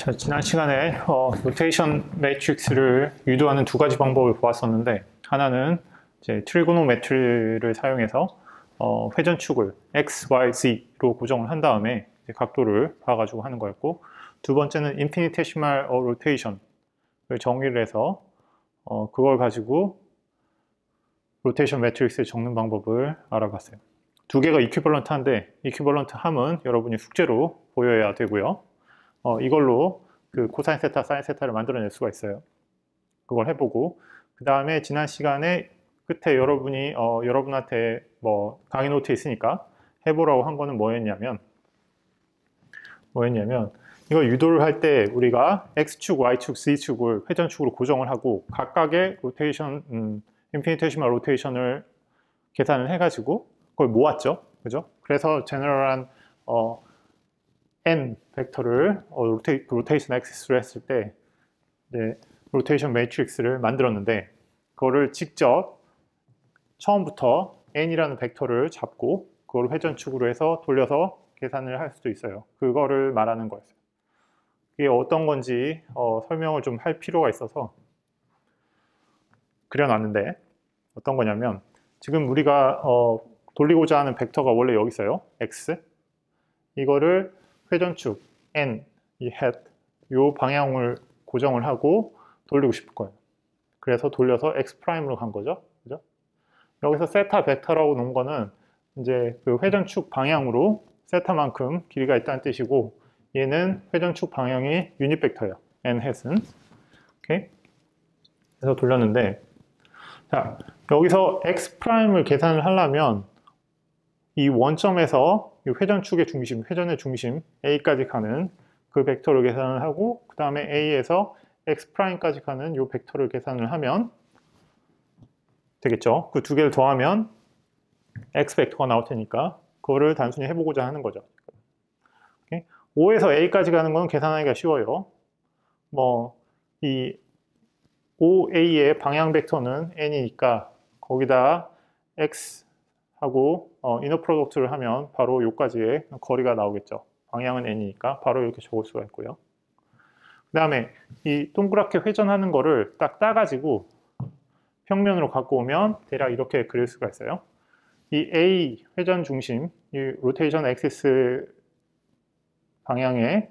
자, 지난 시간에 로테이션 매트릭스를 유도하는 두 가지 방법을 보았었는데, 하나는 이제 트리고노메트리를 사용해서 회전축을 x, y, z로 고정을 한 다음에 이제 각도를 봐가지고 하는 거였고, 두 번째는 인피니테시말 로테이션을 정의를 해서 그걸 가지고 로테이션 매트릭스를 적는 방법을 알아봤어요. 두 개가 이퀴벌런트한데, 이퀴벌런트함은 여러분이 숙제로 보여야 되고요. 이걸로 그 코사인 세타, 사인 세타를 만들어낼 수가 있어요. 그걸 해보고, 그 다음에 지난 시간에 끝에 여러분이 여러분한테 뭐 강의 노트에 있으니까 해보라고 한 거는 뭐였냐면 이걸 유도를 할 때 우리가 x축, y축, z축을 회전축으로 고정을 하고 각각의 로테이션, 인피니테시멀 로테이션을 계산을 해가지고 그걸 모았죠. 그죠? 그래서 제너럴한 n 벡터를 로테이션 액시스로 했을 때 이제 로테이션 매트릭스를 만들었는데, 그거를 직접 처음부터 n이라는 벡터를 잡고 그걸 회전축으로 해서 돌려서 계산을 할 수도 있어요. 그거를 말하는 거였어요. 이게 어떤 건지 설명을 좀 할 필요가 있어서 그려놨는데, 어떤 거냐면 지금 우리가 돌리고자 하는 벡터가 원래 여기 있어요. x. 이거를 회전축 n, 이 head, 요 방향을 고정을 하고 돌리고 싶을 거예요. 그래서 돌려서 x''로 간 거죠. 그죠? 여기서 세타 벡터라고 놓은 거는 이제 그 회전축 방향으로 세타만큼 길이가 있다는 뜻이고, 얘는 회전축 방향이 유닛 벡터예요. n head은. 오케이? 그래서 돌렸는데, 자, 여기서 x''을 계산을 하려면 이 원점에서 이 회전축의 중심, 회전의 중심 A까지 가는 그 벡터를 계산을 하고, 그 다음에 A에서 X'까지 가는 이 벡터를 계산을 하면 되겠죠. 그 두 개를 더하면 X 벡터가 나올 테니까 그거를 단순히 해보고자 하는 거죠. 오케이? O에서 A까지 가는 건 계산하기가 쉬워요. 이 OA의 방향 벡터는 N이니까 거기다 X 하고 이너 프로덕트를 하면 바로 요까지의 거리가 나오겠죠. 방향은 n이니까 바로 이렇게 적을 수가 있고요. 그 다음에 이 동그랗게 회전하는 거를 딱 따가지고 평면으로 갖고 오면 대략 이렇게 그릴 수가 있어요. 이 A 회전 중심, 이 로테이션 액시스 방향의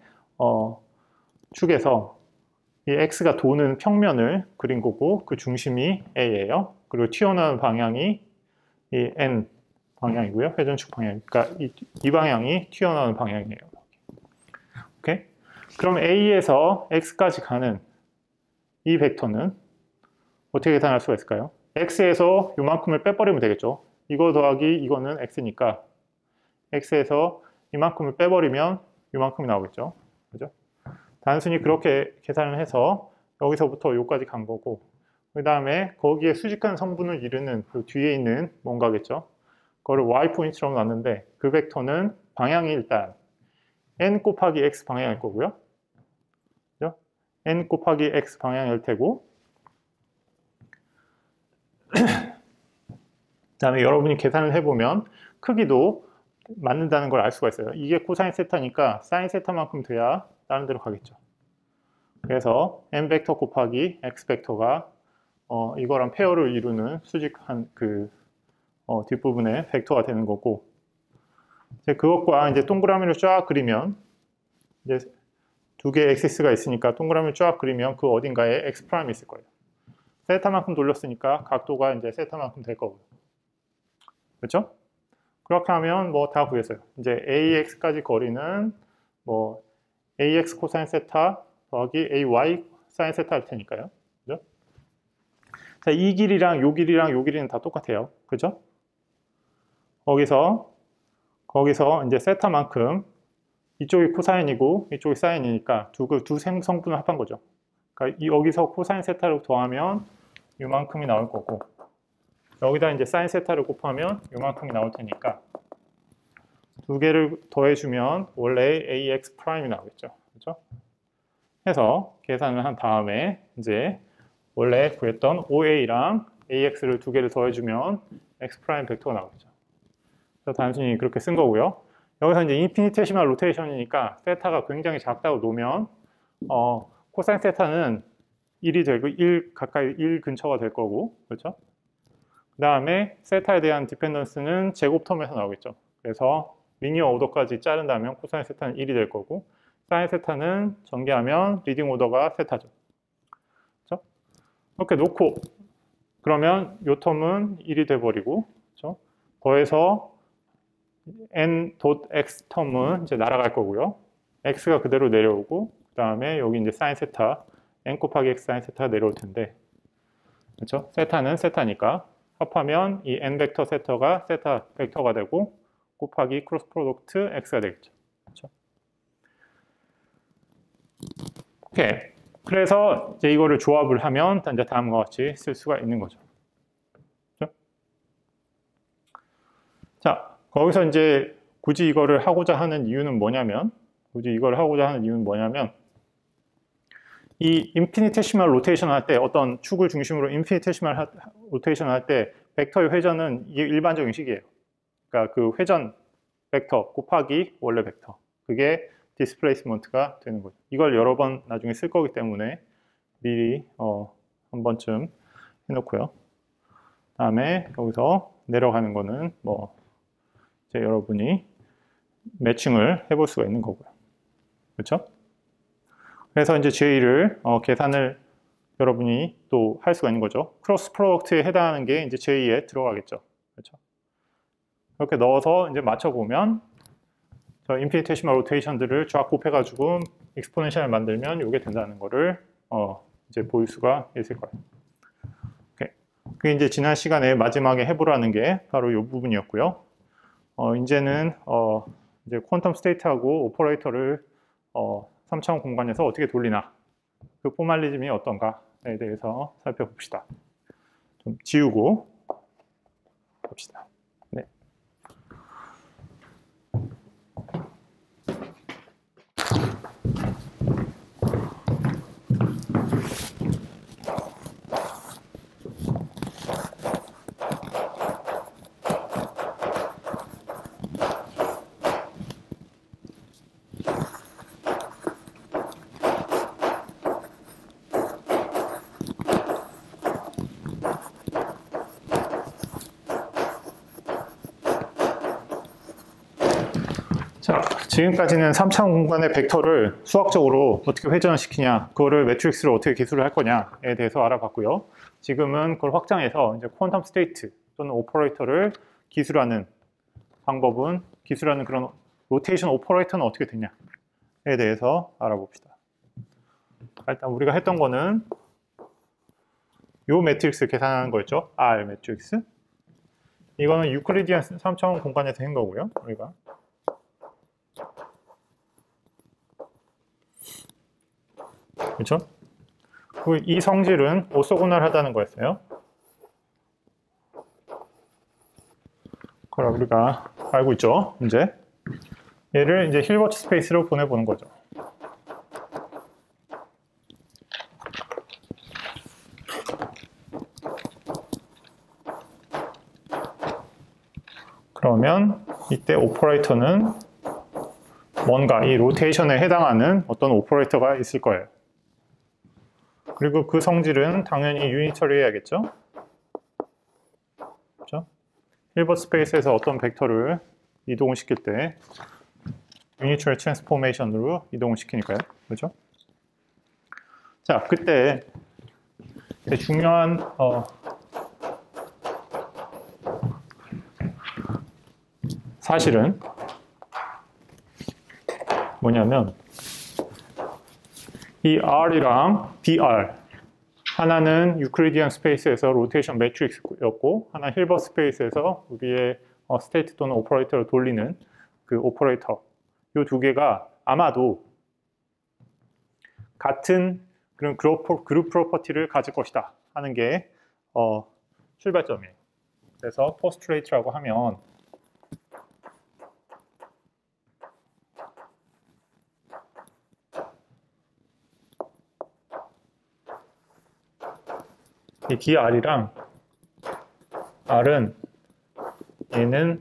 축에서 이 X가 도는 평면을 그린 거고, 그 중심이 A예요. 그리고 튀어나오는 방향이 이 N 방향이고요. 회전축 방향. 그러니까 이 방향이 튀어나오는 방향이에요. 오케이? 그럼 A에서 X까지 가는 이 벡터는 어떻게 계산할 수가 있을까요? X에서 이만큼을 빼버리면 되겠죠. 이거 더하기 이거는 X니까 X에서 이만큼을 빼버리면 이만큼이 나오겠죠. 그죠? 단순히 그렇게 계산을 해서 여기서부터 여기까지 간 거고, 그 다음에 거기에 수직한 성분을 이루는 그 뒤에 있는 뭔가겠죠. 그거를 y포인트로 놨는데, 그 벡터는 방향이 일단 n 곱하기 x 방향일 거고요. 그죠? n 곱하기 x 방향일 테고, 그 다음에 여러분이 계산을 해보면 크기도 맞는다는 걸 알 수가 있어요. 이게 코사인 세타니까 사인 세타만큼 돼야 다른 데로 가겠죠. 그래서 n 벡터 곱하기 x 벡터가 이거랑 페어를 이루는 수직한 그 뒷부분에 벡터가 되는 거고, 이제 그것과 이제 동그라미를 쫙 그리면 이제 두 개의 액시스가 있으니까 동그라미를 쫙 그리면 그 어딘가에 x' 있을 거예요. 세타만큼 돌렸으니까 각도가 이제 세타만큼 될 거고요. 그렇죠? 그렇게 하면 뭐 다 구했어요. 이제 AX까지 거리는 뭐 AX 코사인 세타 더하기 AY 사인 세타 할 테니까요. 그죠? 자, 이 길이랑 요 길이랑 요 길이는 다 똑같아요. 그죠? 거기서 이제 세타만큼 이쪽이 코사인이고 이쪽이 사인이니까 두 성분을 합한 거죠. 그러니까 여기서 코사인 세타를 더하면 이만큼이 나올 거고, 여기다 이제 사인 세타를 곱하면 이만큼이 나올 테니까 두 개를 더해주면 원래 AX'이 나오겠죠. 그렇죠? 해서 계산을 한 다음에 이제 원래 구했던 OA랑 AX를 두 개를 더해주면 X' 벡터가 나오겠죠. 그래서 단순히 그렇게 쓴 거고요. 여기서 이제 인피니테시멀 로테이션이니까 세타가 굉장히 작다고 놓으면 코사인 세타는 1이 되고 1 가까이 1 근처가 될 거고, 그렇죠? 그 다음에 세타에 대한 디펜던스는 제곱 텀에서 나오겠죠. 그래서 리니어 오더까지 자른다면 코사인 세타는 1이 될 거고, 사인 세타는 전개하면 리딩 오더가 세타죠. 그렇죠? 이렇게 놓고 그러면 요 텀은 1이 돼버리고, 그렇죠? 더해서 n.x 텀은 이제 날아갈 거고요. x가 그대로 내려오고, 그 다음에 여기 이제 사인 세타, n 곱하기 x 사인 세타가 내려올 텐데, 그렇죠? 세타는 세타니까 합하면 이 n 벡터 세타가 세타 벡터가 되고 곱하기 크로스 프로덕트 x가 되겠죠. 그렇죠? 오케이. 그래서 이제 이거를 조합을 하면 이제 다음과 같이 쓸 수가 있는 거죠. 그렇죠? 자, 거기서 이제 굳이 이거를 하고자 하는 이유는 뭐냐면, 이 인피니테시멀 로테이션 할 때, 어떤 축을 중심으로 인피니테시멀 로테이션 할 때 벡터의 회전은 이게 일반적인 식이에요. 그러니까 그 회전 벡터 곱하기 원래 벡터, 그게 디스플레이스먼트가 되는 거죠. 이걸 여러 번 나중에 쓸 거기 때문에 미리 한 번쯤 해놓고요. 다음에 여기서 내려가는 거는 뭐 이제 여러분이 매칭을 해볼 수가 있는 거고요. 그렇죠? 그래서 이제 J를 계산을 여러분이 또 할 수가 있는 거죠. 크로스 프로덕트에 해당하는 게 이제 J에 들어가겠죠. 그렇죠? 이렇게 넣어서 이제 맞춰보면 저 인피니테시멀 로테이션들을 쫙 곱해가지고 익스포넨셜을 만들면 이게 된다는 거를 이제 보일 수가 있을 거예요. 오케이. 그게 이제 지난 시간에 마지막에 해보라는 게 바로 이 부분이었고요. 이제는 이제 퀀텀 스테이트하고 오퍼레이터를 3차원 공간에서 어떻게 돌리나, 그 포멀리즘이 어떤가에 대해서 살펴봅시다. 좀 지우고 봅시다. 네. 자, 지금까지는 3차원 공간의 벡터를 수학적으로 어떻게 회전을 시키냐, 그거를 매트릭스로 어떻게 기술을 할 거냐에 대해서 알아봤고요. 지금은 그걸 확장해서 이제 퀀텀 스테이트 또는 오퍼레이터를 기술하는 방법은, 기술하는 그런 로테이션 오퍼레이터는 어떻게 되냐에 대해서 알아봅시다. 일단 우리가 했던 거는 요 매트릭스 계산하는 거였죠. R 매트릭스. 이거는 유클리디안 3차원 공간에서 한 거고요. 우리가. 그렇죠? 이 성질은 오소고널하다는 거였어요. 그걸 우리가 알고 있죠. 이제 얘를 이제 힐버트 스페이스로 보내보는 거죠. 그러면 이때 오퍼레이터는 뭔가 이 로테이션에 해당하는 어떤 오퍼레이터가 있을 거예요. 그리고 그 성질은 당연히 유니터리 해야겠죠. 그렇죠? 힐버트 스페이스에서 어떤 벡터를 이동을 시킬 때 유니터리 트랜스포메이션으로 이동을 시키니까요. 그렇죠? 자, 그때 중요한 사실은 뭐냐면 이 R이랑 BR, 하나는 유클리디안 스페이스에서 로테이션 매트릭스였고 하나 힐버트 스페이스에서 우리의 스테이트 또는 오퍼레이터를 돌리는 그 오퍼레이터, 이 두 개가 아마도 같은 그런 그룹 프로퍼티를 가질 것이다 하는 게 출발점이에요. 그래서 포스트레이트라고 하면 이 DR이랑 R은 얘는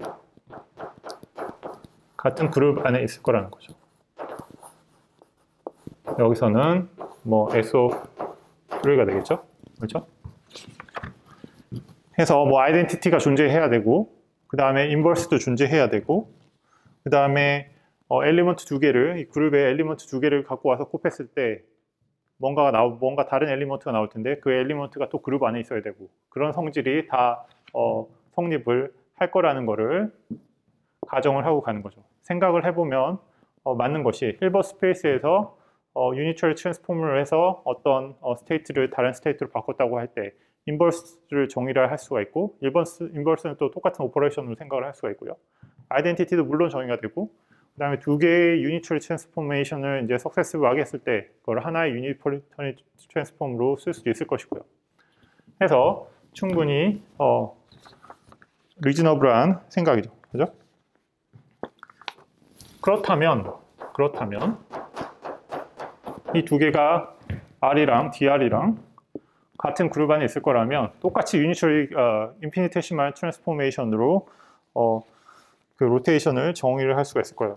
같은 그룹 안에 있을 거라는 거죠. 여기서는 뭐 SO3가 되겠죠? 그렇죠? 해서 뭐 아이덴티티가 존재해야 되고, 그 다음에 인버스도 존재해야 되고, 그 다음에 엘리먼트 두 개를, 이 그룹의 엘리먼트 두 개를 갖고 와서 곱했을 때 뭔가 다른 엘리먼트가 나올 텐데 그 엘리먼트가 또 그룹 안에 있어야 되고, 그런 성질이 다 성립을 할 거라는 거를 가정을 하고 가는 거죠. 생각을 해보면 맞는 것이 힐버트 스페이스에서 유니처리 트랜스폼을 해서 어떤 스테이트를 다른 스테이트로 바꿨다고 할 때 인버스를 정의를 할 수가 있고, 인버스는 또 똑같은 오퍼레이션으로 생각을 할 수가 있고요. 아이덴티티도 물론 정의가 되고, 그 다음에 두 개의 유니처리 트랜스포메이션을 이제 석세스브하게 했을 때 그걸 하나의 유니처리 트랜스폼으로 쓸 수도 있을 것이고요. 해서 충분히 리즈너블한 생각이죠. 그죠? 그렇다면 이 두 개가 R이랑 DR이랑 같은 그룹 안에 있을 거라면 똑같이 유니처리 인피니테시말 트랜스포메이션으로 그 로테이션을 정의를 할 수가 있을 거라고요.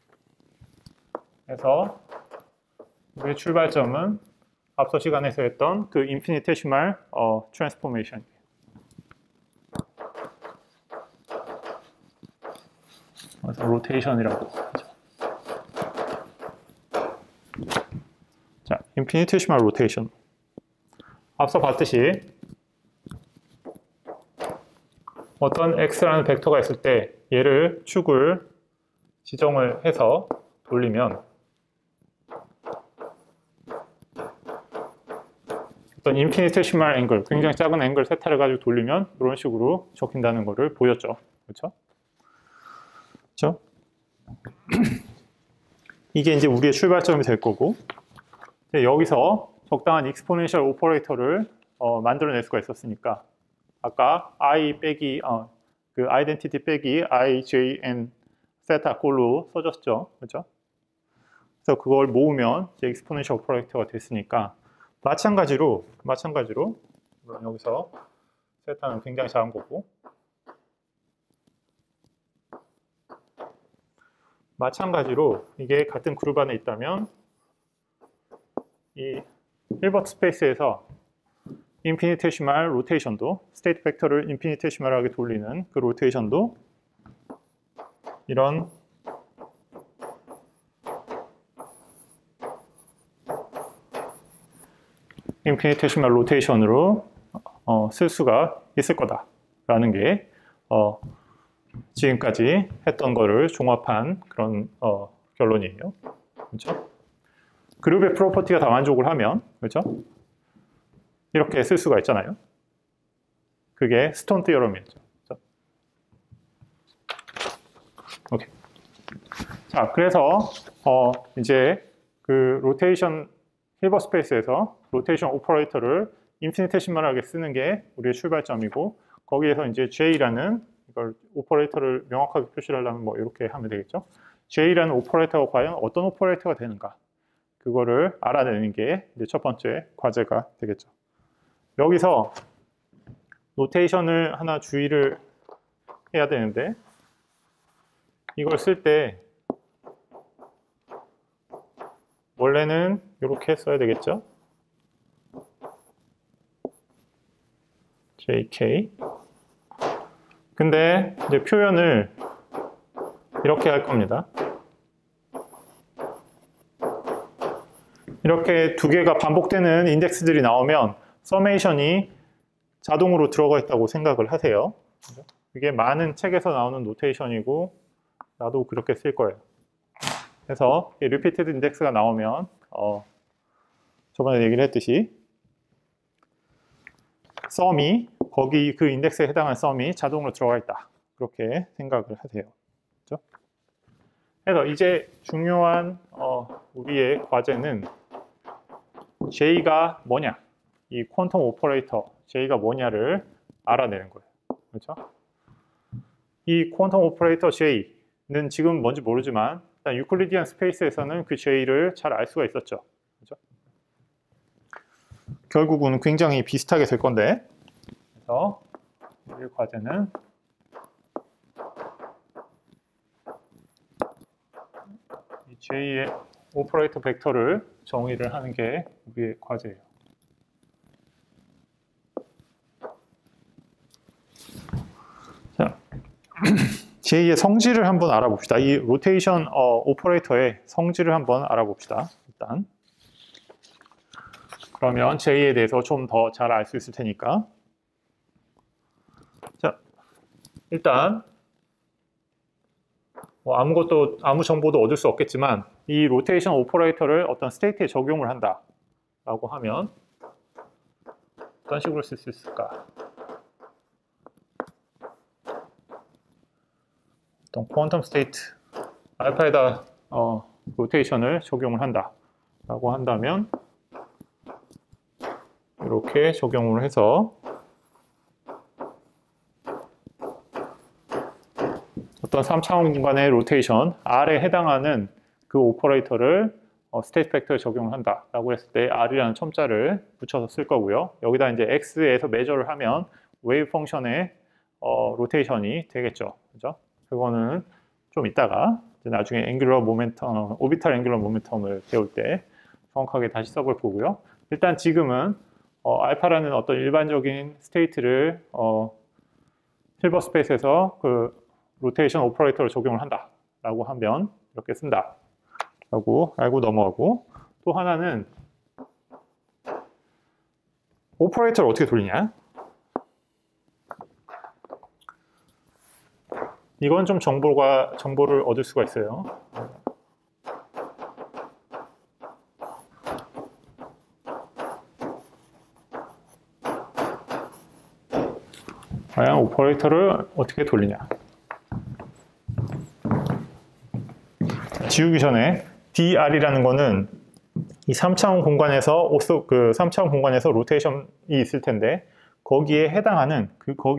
그래서 우리의 출발점은 앞서 시간에서 했던 그 인피니테시말 트랜스포메이션이에요. 그래서 로테이션이라고 하죠. 자, 인피니테시말 로테이션. 앞서 봤듯이 어떤 x라는 벡터가 있을 때 얘를 축을 지정을 해서 돌리면 어떤 인피니테시말 앵글, 굉장히 작은 앵글 세타를 가지고 돌리면 이런 식으로 적힌다는 것을 보였죠. 그렇죠? 그렇죠? 이게 이제 우리의 출발점이 될 거고, 여기서 적당한 익스포넨셜 오퍼레이터를 만들어낼 수가 있었으니까 아까 i 빼기 그 아이덴티티 빼기 i, j, n 세타 꼴로 써졌죠. 그렇죠? 그래서 그걸 모으면 이제 익스포넨셜 오퍼레이터가 됐으니까 마찬가지로 물론 여기서 세타는 굉장히 작은 거고, 마찬가지로 이게 같은 그룹 안에 있다면 이 힐버트 스페이스에서 인피니테시말 로테이션도, 스테이트 벡터를 인피니테시말하게 돌리는 그 로테이션도 이런 인피니테시말 로테이션으로 쓸 수가 있을 거다라는 게 지금까지 했던 거를 종합한 그런 결론이에요. 그렇죠? 그룹의 프로퍼티가 다 만족을 하면, 그렇죠? 이렇게 쓸 수가 있잖아요. 그게 스톤 티어럼이었죠. 그렇죠? 오케이. 자, 그래서 이제 그 로테이션 힐버트 스페이스에서 로테이션 오퍼레이터를 인피니테시멀하게 쓰는 게 우리의 출발점이고, 거기에서 이제 J라는 이걸 오퍼레이터를 명확하게 표시를 하려면 뭐 이렇게 하면 되겠죠. J라는 오퍼레이터가 과연 어떤 오퍼레이터가 되는가, 그거를 알아내는 게 이제 첫 번째 과제가 되겠죠. 여기서 노테이션을 하나 주의를 해야 되는데, 이걸 쓸 때 원래는 이렇게 써야 되겠죠. JK. 근데 이제 표현을 이렇게 할 겁니다. 이렇게 두 개가 반복되는 인덱스들이 나오면 서메이션이 자동으로 들어가 있다고 생각을 하세요. 이게 많은 책에서 나오는 노테이션이고 나도 그렇게 쓸 거예요. 그래서 리피티드 인덱스가 나오면 저번에 얘기를 했듯이 썸이 거기 그 인덱스에 해당하는 썸이 자동으로 들어가 있다, 그렇게 생각을 하세요. 그렇죠? 그래서 이제 중요한 우리의 과제는 J가 뭐냐, 이 퀀텀 오퍼레이터 J가 뭐냐를 알아내는 거예요. 그렇죠? 이 퀀텀 오퍼레이터 J는 지금 뭔지 모르지만 일단 유클리디안 스페이스에서는 그 J를 잘 알 수가 있었죠. 그렇죠? 결국은 굉장히 비슷하게 될 건데, 그래서 이 과제는 이 J의 오퍼레이터 벡터를 정의를 하는 게 우리의 과제예요. 자, 제2의 성질을 한번 알아봅시다. 이 로테이션 오퍼레이터의 성질을 한번 알아봅시다. 일단 그러면 제2에 대해서 좀 더 잘 알 수 있을 테니까. 자, 일단 아무 정보도 얻을 수 없겠지만 이 로테이션 오퍼레이터를 어떤 스테이트에 적용을 한다라고 하면 어떤 식으로 쓸 수 있을까? 어떤 퀀텀 스테이트 알파에다 로테이션을 적용을 한다라고 한다면 이렇게 적용을 해서 어떤 3차원 공간의 로테이션 R에 해당하는 그 오퍼레이터를 스테이트 벡터에 적용을 한다라고 했을 때 R이라는 첨자를 붙여서 쓸 거고요. 여기다 이제 X에서 매저를 하면 웨이브 펑션의 로테이션이 되겠죠. 그죠? 그거는 좀 이따가 나중에 앵귤러 모멘텀, 오비탈 앵귤러 모멘텀을 배울 때 정확하게 다시 써볼 거고요. 일단 지금은 알파라는 어떤 일반적인 스테이트를 실버 스페이스에서 그 로테이션 오퍼레이터를 적용을 한다라고 하면 이렇게 쓴다라고 알고 넘어가고, 또 하나는 오퍼레이터를 어떻게 돌리냐? 이건 좀 정보를 얻을 수가 있어요. 과연 오퍼레이터를 어떻게 돌리냐? 지우기 전에 DR이라는 거는 이 3차원 공간에서 그 3차원 공간에서 로테이션이 있을 텐데 거기에 해당하는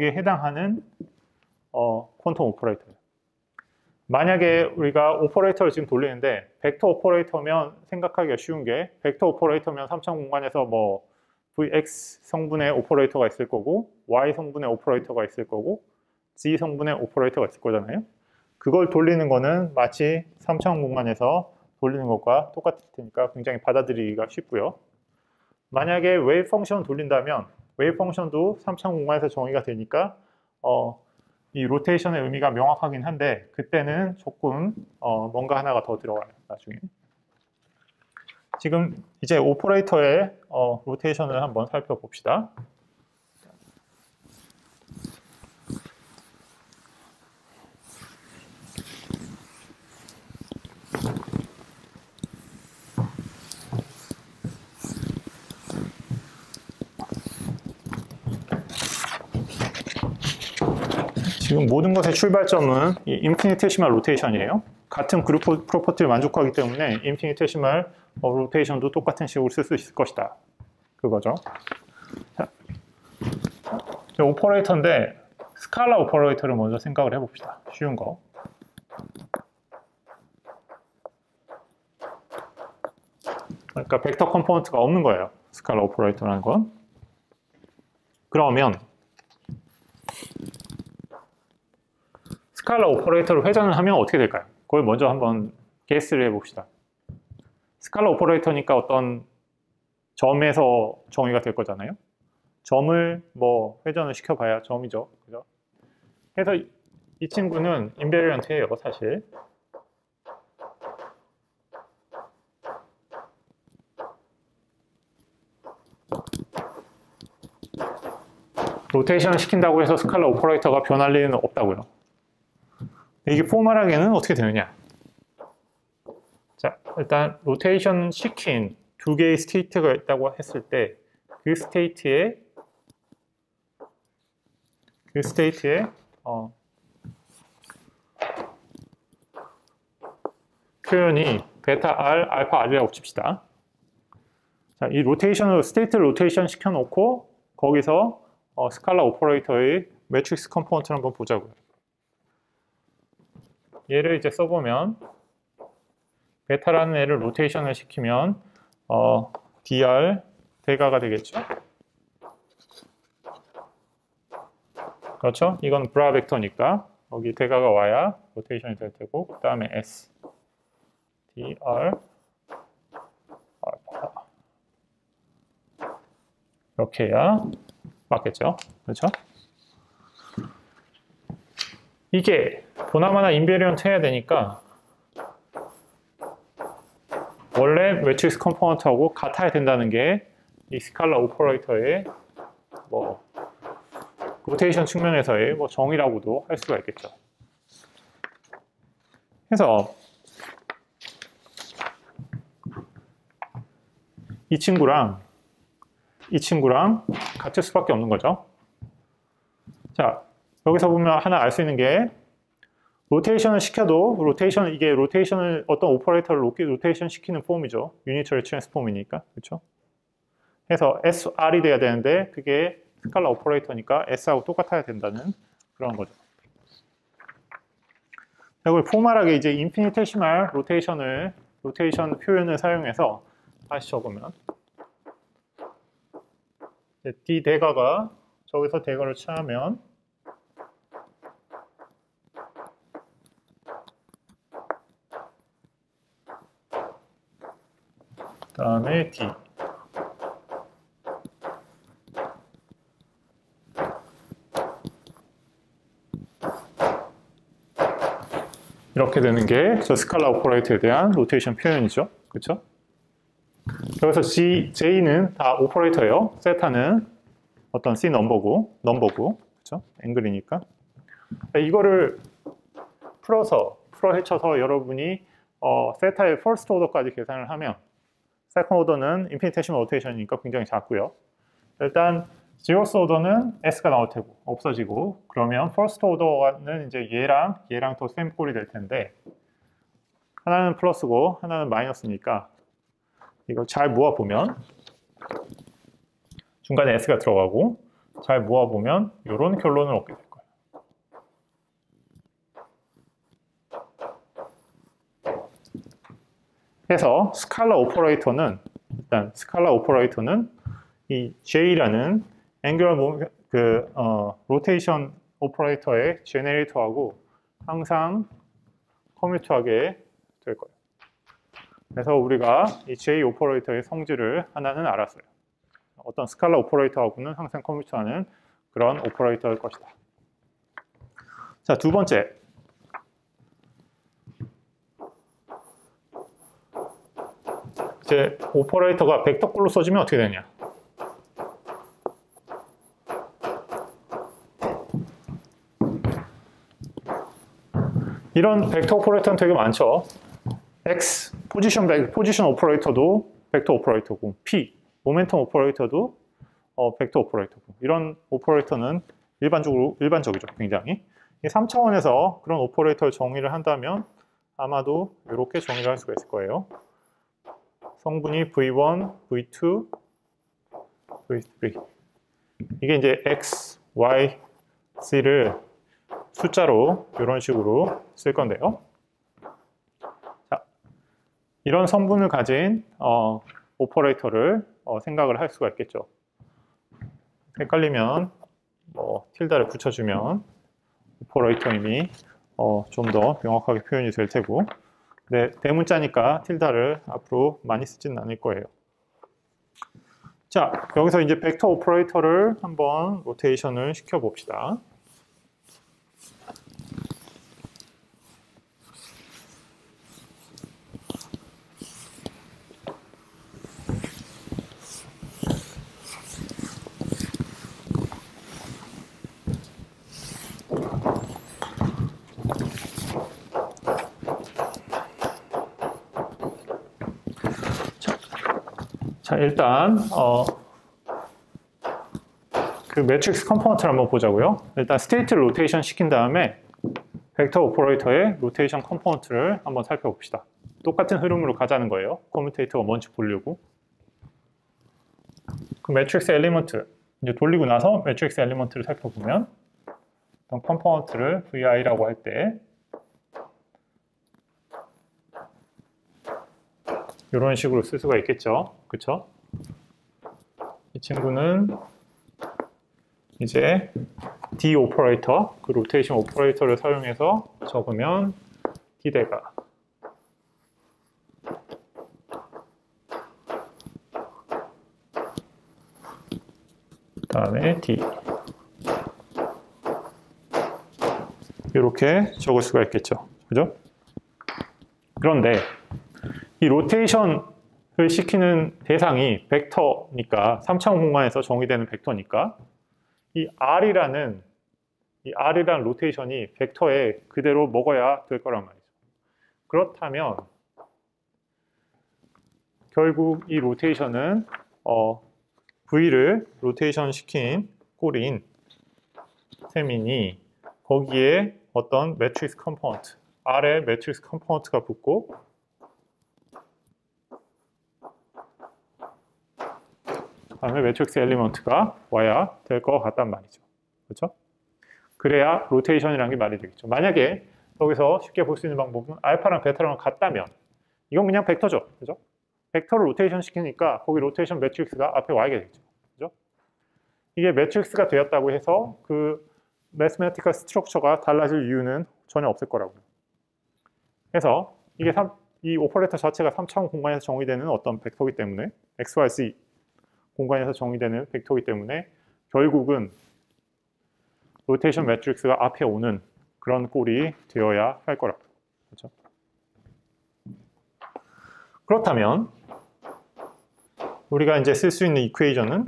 퀀텀 오퍼레이터예요. 만약에 우리가 오퍼레이터를 지금 돌리는데 벡터 오퍼레이터면 생각하기가 쉬운 게, 벡터 오퍼레이터면 3차원 공간에서 뭐 Vx 성분의 오퍼레이터가 있을 거고 Y 성분의 오퍼레이터가 있을 거고 Z 성분의 오퍼레이터가 있을 거잖아요. 그걸 돌리는 거는 마치 3차원 공간에서 돌리는 것과 똑같을 테니까 굉장히 받아들이기가 쉽고요. 만약에 웨이브 펑션을 돌린다면 웨이브 펑션도 3차원 공간에서 정의가 되니까 이 로테이션의 의미가 명확하긴 한데 그때는 조금 뭔가 하나가 더 들어가요. 나중에. 지금 이제 오퍼레이터의 로테이션을 한번 살펴봅시다. 지금 모든 것의 출발점은 이 인피니테시멀 로테이션이에요. 같은 그룹 프로퍼티를 만족하기 때문에 인피니테시멀 로테이션도 똑같은 식으로 쓸 수 있을 것이다. 그거죠. 자, 오퍼레이터인데 스칼라 오퍼레이터를 먼저 생각을 해봅시다. 쉬운 거. 그러니까 벡터 컴포넌트가 없는 거예요. 스칼라 오퍼레이터라는 건. 그러면 스칼라 오퍼레이터를 회전을 하면 어떻게 될까요? 그걸 먼저 한번 게스를 해봅시다. 스칼라 오퍼레이터니까 어떤 점에서 정의가 될 거잖아요. 점을 뭐 회전을 시켜봐야 점이죠. 그죠? 그래서 이 친구는 인베리언트예요, 사실. 로테이션을 시킨다고 해서 스칼라 오퍼레이터가 변할 리는 없다고요. 이게 포멀하게는 어떻게 되느냐? 자, 일단 로테이션 시킨 두 개의 스테이트가 있다고 했을 때 그 스테이트의 표현이 베타 R, 알파 R이라고 칩시다. 자, 이 로테이션으로 스테이트 로테이션 시켜놓고 거기서 스칼라 오퍼레이터의 매트릭스 컴포넌트를 한번 보자고요. 얘를 이제 써보면 베타라는 애를 로테이션을 시키면 dr 대가가 되겠죠. 그렇죠? 이건 브라 벡터니까 여기 대가가 와야 로테이션이 될 테고, 그 다음에 s dr 이렇게 해야 맞겠죠. 그렇죠? 이게 보나마나 인베리언트 해야 되니까 원래 매트릭스 컴포넌트하고 같아야 된다는 게 이 스칼라 오퍼레이터의 뭐 로테이션 측면에서의 뭐 정의라고도 할 수가 있겠죠. 그래서 이 친구랑 같을 수밖에 없는 거죠. 자, 여기서 보면 하나 알 수 있는 게 로테이션을 시켜도 이게 로테이션을 어떤 오퍼레이터를 로테이션 시키는 폼이죠. 유니터리 트랜스폼이니까. 그렇죠? 그래서 SR이 돼야 되는데 그게 스칼라 오퍼레이터니까 S하고 똑같아야 된다는 그런 거죠. 이걸 포멀하게 이제 인피니테시말 로테이션 표현을 사용해서 다시 적으면 D 대가가 저기서 대가를 취하면 다음에 D 이렇게 되는 게 저 스칼라 오퍼레이터에 대한 로테이션 표현이죠. 그렇죠? 여기서 J는 다 오퍼레이터예요. 세타는 어떤 C 넘버고, 그렇죠? 앵글이니까. 이거를 풀어헤쳐서 여러분이 세타의 퍼스트 오더까지 계산을 하면 세컨드 오더는 인피니테시멀 로테이션이니까 굉장히 작고요. 일단 제로스 오더는 S가 나올 테고 없어지고 그러면 퍼스트 오더는 이제 얘랑 더 셈꼴이 될 텐데 하나는 플러스고 하나는 마이너스니까 이걸 잘 모아보면 중간에 S가 들어가고 잘 모아보면 이런 결론을 얻게 될 거예요. 그래서 스칼라 오퍼레이터는 이 J라는 앵귤러 로테이션 오퍼레이터의 제네레이터하고 항상 커뮤트하게 될 거예요. 그래서 우리가 이 J 오퍼레이터의 성질을 하나는 알았어요. 어떤 스칼라 오퍼레이터하고는 항상 커뮤트하는 그런 오퍼레이터일 것이다. 자, 두 번째. 이제 오퍼레이터가 벡터꼴로 써지면 어떻게 되냐? 이런 벡터 오퍼레이터는 되게 많죠. X, 포지션 오퍼레이터도 벡터 오퍼레이터고, P, 모멘텀 오퍼레이터도 벡터 오퍼레이터고, 이런 오퍼레이터는 일반적이죠, 굉장히. 이 3차원에서 그런 오퍼레이터를 정의를 한다면 아마도 이렇게 정의를 할 수가 있을 거예요. 성분이 V1, V2, V3. 이게 이제 X, Y, C를 숫자로 이런 식으로 쓸 건데요. 자, 이런 성분을 가진 오퍼레이터를 생각을 할 수가 있겠죠. 헷갈리면 틸다를 붙여주면 오퍼레이터임이 좀 더 명확하게 표현이 될 테고, 네, 대문자니까 틸다를 앞으로 많이 쓰지는 않을 거예요. 자, 여기서 이제 벡터 오퍼레이터를 한번 로테이션을 시켜 봅시다. 자, 일단 그 매트릭스 컴포넌트를 한번 보자고요. 일단 스테이트를 로테이션 시킨 다음에 벡터 오퍼레이터의 로테이션 컴포넌트를 한번 살펴봅시다. 똑같은 흐름으로 가자는 거예요. 커뮤테이터가 뭔지 보려고. 그 매트릭스 엘리먼트 이제 돌리고 나서 매트릭스 엘리먼트를 살펴보면 어떤 컴포넌트를 VI라고 할 때 이런 식으로 쓸 수가 있겠죠. 그쵸? 이 친구는 이제 D 오퍼레이터, 그 로테이션 오퍼레이터를 사용해서 적으면 D대가 다음에 D. 이렇게 적을 수가 있겠죠. 그죠? 그런데 이 로테이션을 시키는 대상이 벡터니까 3차원 공간에서 정의되는 벡터니까 이 R이라는 로테이션이 벡터에 그대로 먹어야 될 거란 말이죠. 그렇다면 결국 이 로테이션은 V를 로테이션 시킨 꼴인 셈이니 거기에 어떤 매트릭스 컴포넌트, R의 매트릭스 컴포넌트가 붙고 다음에 매트릭스 엘리먼트가 와야 될 것 같단 말이죠. 그렇죠? 그래야 로테이션이라는 게 말이 되겠죠. 만약에 여기서 쉽게 볼 수 있는 방법은 알파랑 베타랑 같다면 이건 그냥 벡터죠. 그죠? 벡터를 로테이션 시키니까 거기 로테이션 매트릭스가 앞에 와야 되겠죠. 그죠? 이게 매트릭스가 되었다고 해서 그 매스메티컬 스트럭처가 달라질 이유는 전혀 없을 거라고요. 그래서 이 오퍼레이터 자체가 3차원 공간에서 정의되는 어떤 벡터이기 때문에 XYZ 공간에서 정의되는 벡터이기 때문에 결국은 로테이션 매트릭스가 앞에 오는 그런 꼴이 되어야 할 거라고. 그렇죠? 그렇다면 우리가 이제 쓸 수 있는 이퀘이션은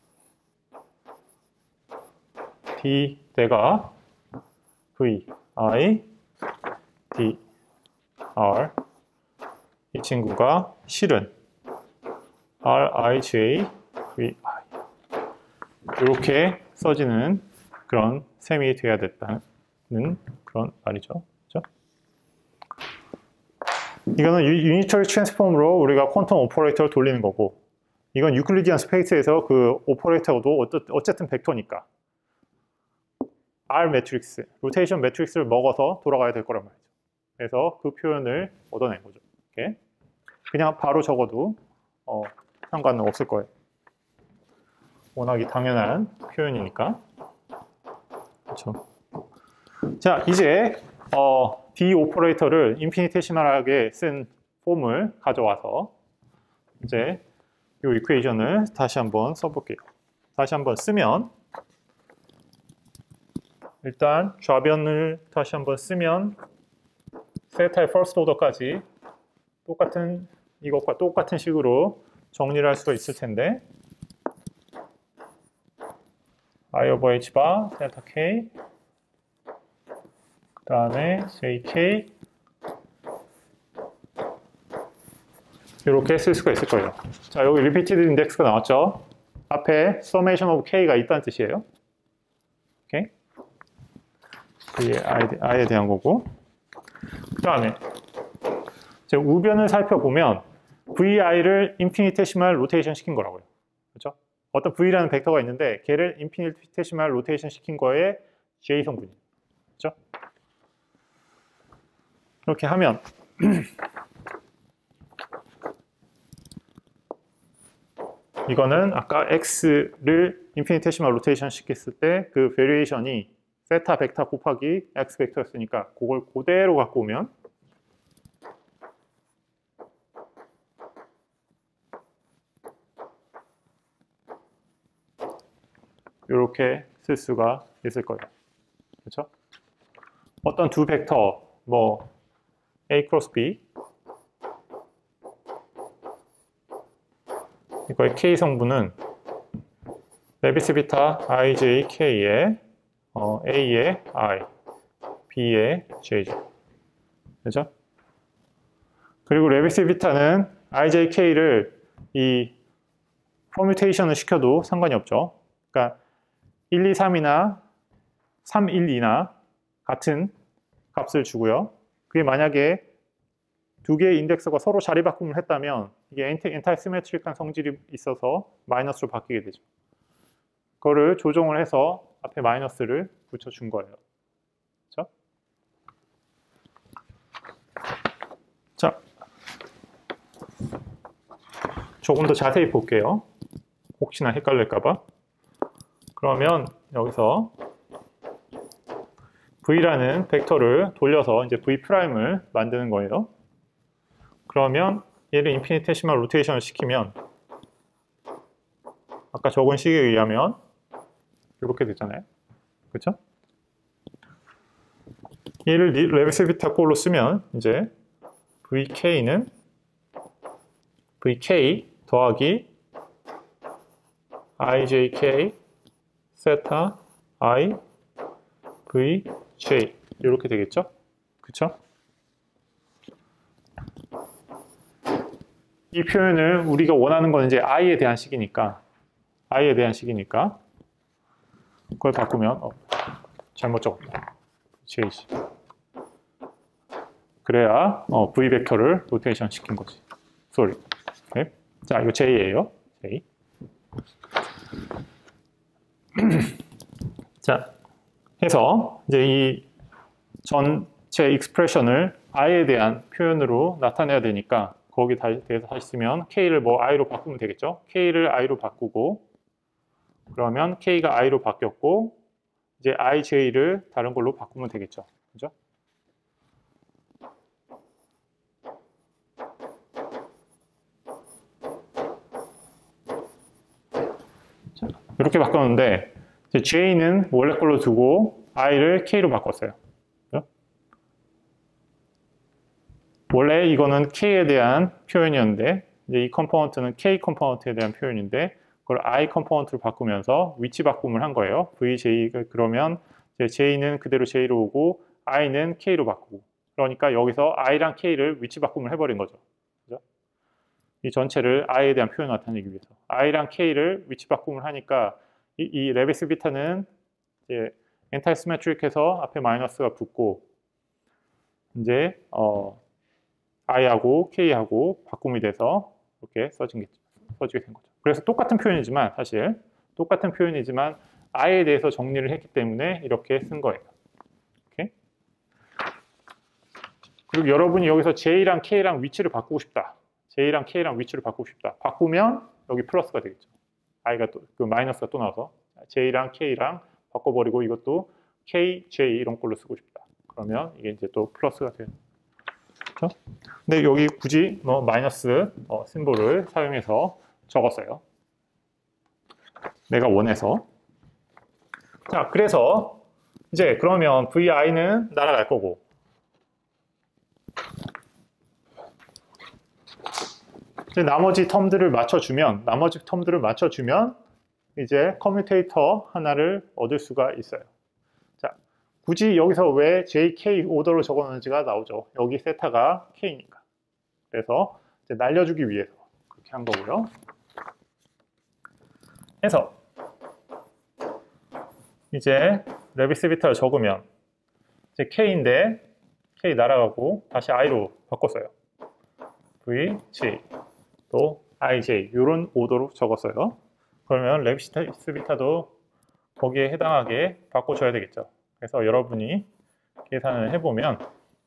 D대가 V, I, D, R 이 친구가 실은 R, I, J, V, I 이렇게 써지는 그런 셈이 돼야 됐다는 그런 말이죠. 그렇죠? 이거는 유니터리 트랜스폼으로 우리가 퀀텀 오퍼레이터를 돌리는 거고 이건 유클리디안 스페이스에서 그 오퍼레이터도 어쨌든 벡터니까 R 매트릭스, 로테이션 매트릭스를 먹어서 돌아가야 될 거란 말이죠. 그래서 그 표현을 얻어낸 거죠. 이렇게. 그냥 바로 적어도 상관은 없을 거예요. 워낙이 당연한 표현이니까. 그렇죠. 자, 이제 D 오퍼레이터를 인피니테시멀하게 쓴 폼을 가져와서 이제 이 이퀘이션을 다시 한번 써볼게요. 다시 한번 쓰면 일단 좌변을 다시 한번 쓰면 세타의 퍼스트 오더까지 똑같은 이것과 똑같은 식으로 정리를 할 수가 있을 텐데 I over H 바 세타 K 그 다음에 JK 이렇게 쓸 수가 있을 거예요. 자, 여기 repeated index가 나왔죠? 앞에 summation of K가 있다는 뜻이에요. 오케이? 그게 I에 대한 거고. 그 다음에 우변을 살펴보면 VI를 인피니테시멀 로테이션 시킨 거라고요. 그렇죠? 어떤 V라는 벡터가 있는데 걔를 인피니테시멀 로테이션 시킨 거에 J 성분이에요. 그렇죠? 이렇게 하면 이거는 아까 X를 인피니테시멀 로테이션 시켰을 때 그 베리에이션이 세타 벡터 곱하기 X 벡터였으니까 그걸 그대로 갖고 오면 이렇게 쓸 수가 있을 거예요. 그렇죠? 어떤 두 벡터 뭐 A 크로스 B 이거의 K 성분은 레비스 비타 IJ K에 A에 I, B에 J죠. 그죠? 그리고 레비스 비타는 IJK를 이 퍼뮤테이션을 시켜도 상관이 없죠. 그러니까 1, 2, 3이나 3, 1, 2나 같은 값을 주고요. 그게 만약에 두 개의 인덱스가 서로 자리 바꿈을 했다면 이게 엔타이 시메트릭한 성질이 있어서 마이너스로 바뀌게 되죠. 그거를 조정을 해서 앞에 마이너스를 붙여준 거예요. 그렇죠? 자, 조금 더 자세히 볼게요. 혹시나 헷갈릴까봐. 그러면 여기서 V라는 벡터를 돌려서 이제 V'을 만드는 거예요. 그러면 얘를 인피니테시멀 로테이션을 시키면 아까 적은 식에 의하면 이렇게 되잖아요. 그렇죠? 얘를 레벨스 비타 꼴로 쓰면 이제 VK는 VK 더하기 IJK 세타 I VJ 이렇게 되겠죠? 그쵸? 이 표현을 우리가 원하는 건 이제 I에 대한 식이니까 그걸 바꾸면 잘못 적었다. JC 그래야 V 벡터를 로테이션 시킨 거지. 쏘리. 네? 자, 이거 J예요. J. 자, 해서 이제 이 전체 익스프레션을 I에 대한 표현으로 나타내야 되니까 거기 대해서 다시 쓰면 K를 뭐 I로 바꾸면 되겠죠. K를 I로 바꾸고 그러면 K가 I로 바뀌었고 이제 IJ를 다른 걸로 바꾸면 되겠죠. 그죠? 자, 이렇게 바꿨는데 이제 J는 원래 걸로 두고 I를 K로 바꿨어요. 그죠? 원래 이거는 K에 대한 표현이었는데 이제 이 컴포넌트는 K 컴포넌트에 대한 표현인데 그걸 I 컴포넌트로 바꾸면서 위치 바꿈을 한 거예요. VJ가 그러면 이제 J는 그대로 J로 오고 I는 K로 바꾸고 그러니까 여기서 I랑 K를 위치 바꿈을 해버린 거죠. 그죠? 이 전체를 I에 대한 표현을 나타내기 위해서 I랑 K를 위치 바꿈을 하니까 이 레베스 비타는 이제 엔타이 시메트릭해서 앞에 마이너스가 붙고 이제 I하고 K하고 바꿈이 돼서 이렇게 써지게 된 거죠. 그래서 똑같은 표현이지만 사실 똑같은 표현이지만 I에 대해서 정리를 했기 때문에 이렇게 쓴 거예요. 오케이? 그리고 여러분이 여기서 J랑 K랑 위치를 바꾸고 싶다. J랑 K랑 위치를 바꾸고 싶다. 바꾸면 여기 플러스가 되겠죠. I가 또 그 마이너스가 또 나와서 J랑 K랑 바꿔버리고 이것도 K, J 이런 걸로 쓰고 싶다. 그러면 이게 이제 또 플러스가 되는 거죠. 근데 여기 굳이 뭐 마이너스 심볼을 사용해서 적었어요. 내가 원해서. 자, 그래서 이제 그러면 VI는 날아갈 거고 이제 나머지 텀들을 맞춰주면 이제 커뮤테이터 하나를 얻을 수가 있어요. 자, 굳이 여기서 왜 JK 오더로 적었는지가 나오죠. 여기 세타가 K니까. 그래서 이제 날려주기 위해서 그렇게 한 거고요. 해서 이제 레비스 비타를 적으면 이제 K인데 K 날아가고 다시 I로 바꿨어요. V, J, 또 IJ 이런 오더로 적었어요. 그러면 레비스 비타도 거기에 해당하게 바꿔줘야 되겠죠. 그래서 여러분이 계산을 해보면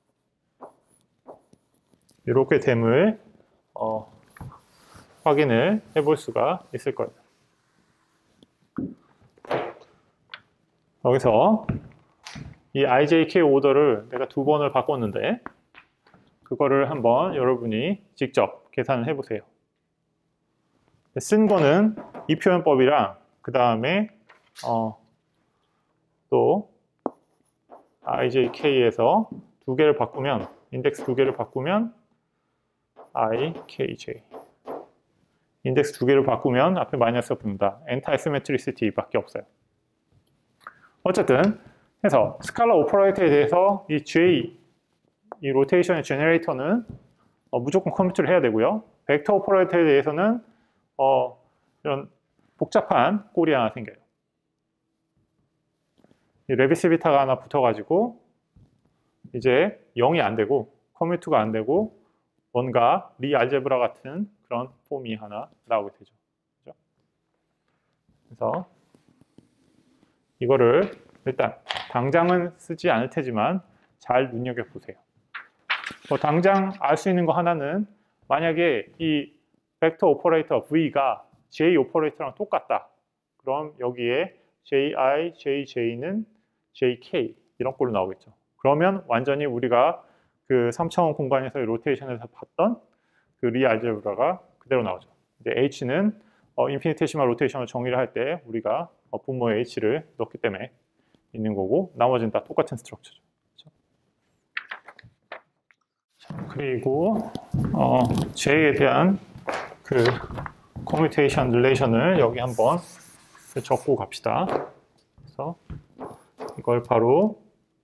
이렇게 됨을 확인을 해볼 수가 있을 거예요. 여기서 이 IJK 오더를 내가 2번을 바꿨는데 그거를 한번 여러분이 직접 계산을 해보세요. 쓴 거는 이 표현법이랑 그 다음에 또 IJK에서 두 개를 바꾸면 인덱스 두 개를 바꾸면 IKJ 인덱스 두 개를 바꾸면 앞에 마이너스가 붙는다. 엔타이시메트리시티 밖에 없어요. 어쨌든 해서 스칼라 오퍼레이터에 대해서 이 J 이 로테이션의 제너레이터는 무조건 컴퓨트를 해야 되고요. 벡터 오퍼레이터에 대해서는 이런 복잡한 꼴이 하나 생겨요. 이 레비스 비타가 하나 붙어가지고 이제 0이 안 되고 커뮤트가 안 되고 뭔가 리알제브라 같은 그런 폼이 하나 나오게 되죠. 그죠? 그래서 이거를 일단 당장은 쓰지 않을 테지만 잘 눈여겨보세요. 당장 알 수 있는 거 하나는 만약에 이 벡터 오퍼레이터 V가 J 오퍼레이터랑 똑같다. 그럼 여기에 JI, JJ는 JK 이런 꼴로 나오겠죠. 그러면 완전히 우리가 그 3차원 공간에서의 로테이션에서 봤던 그 리알제브라가 그대로 나오죠. 이제 H는 인피니테시멀 로테이션을 정의를 할 때 우리가 분모에 h를 넣기 때문에 있는 거고, 나머지는 다 똑같은 스트럭처죠. 그렇죠? 그리고 J에 대한 그 커뮤테이션 릴레이션을 여기 한번 적고 갑시다. 그래서 이걸 바로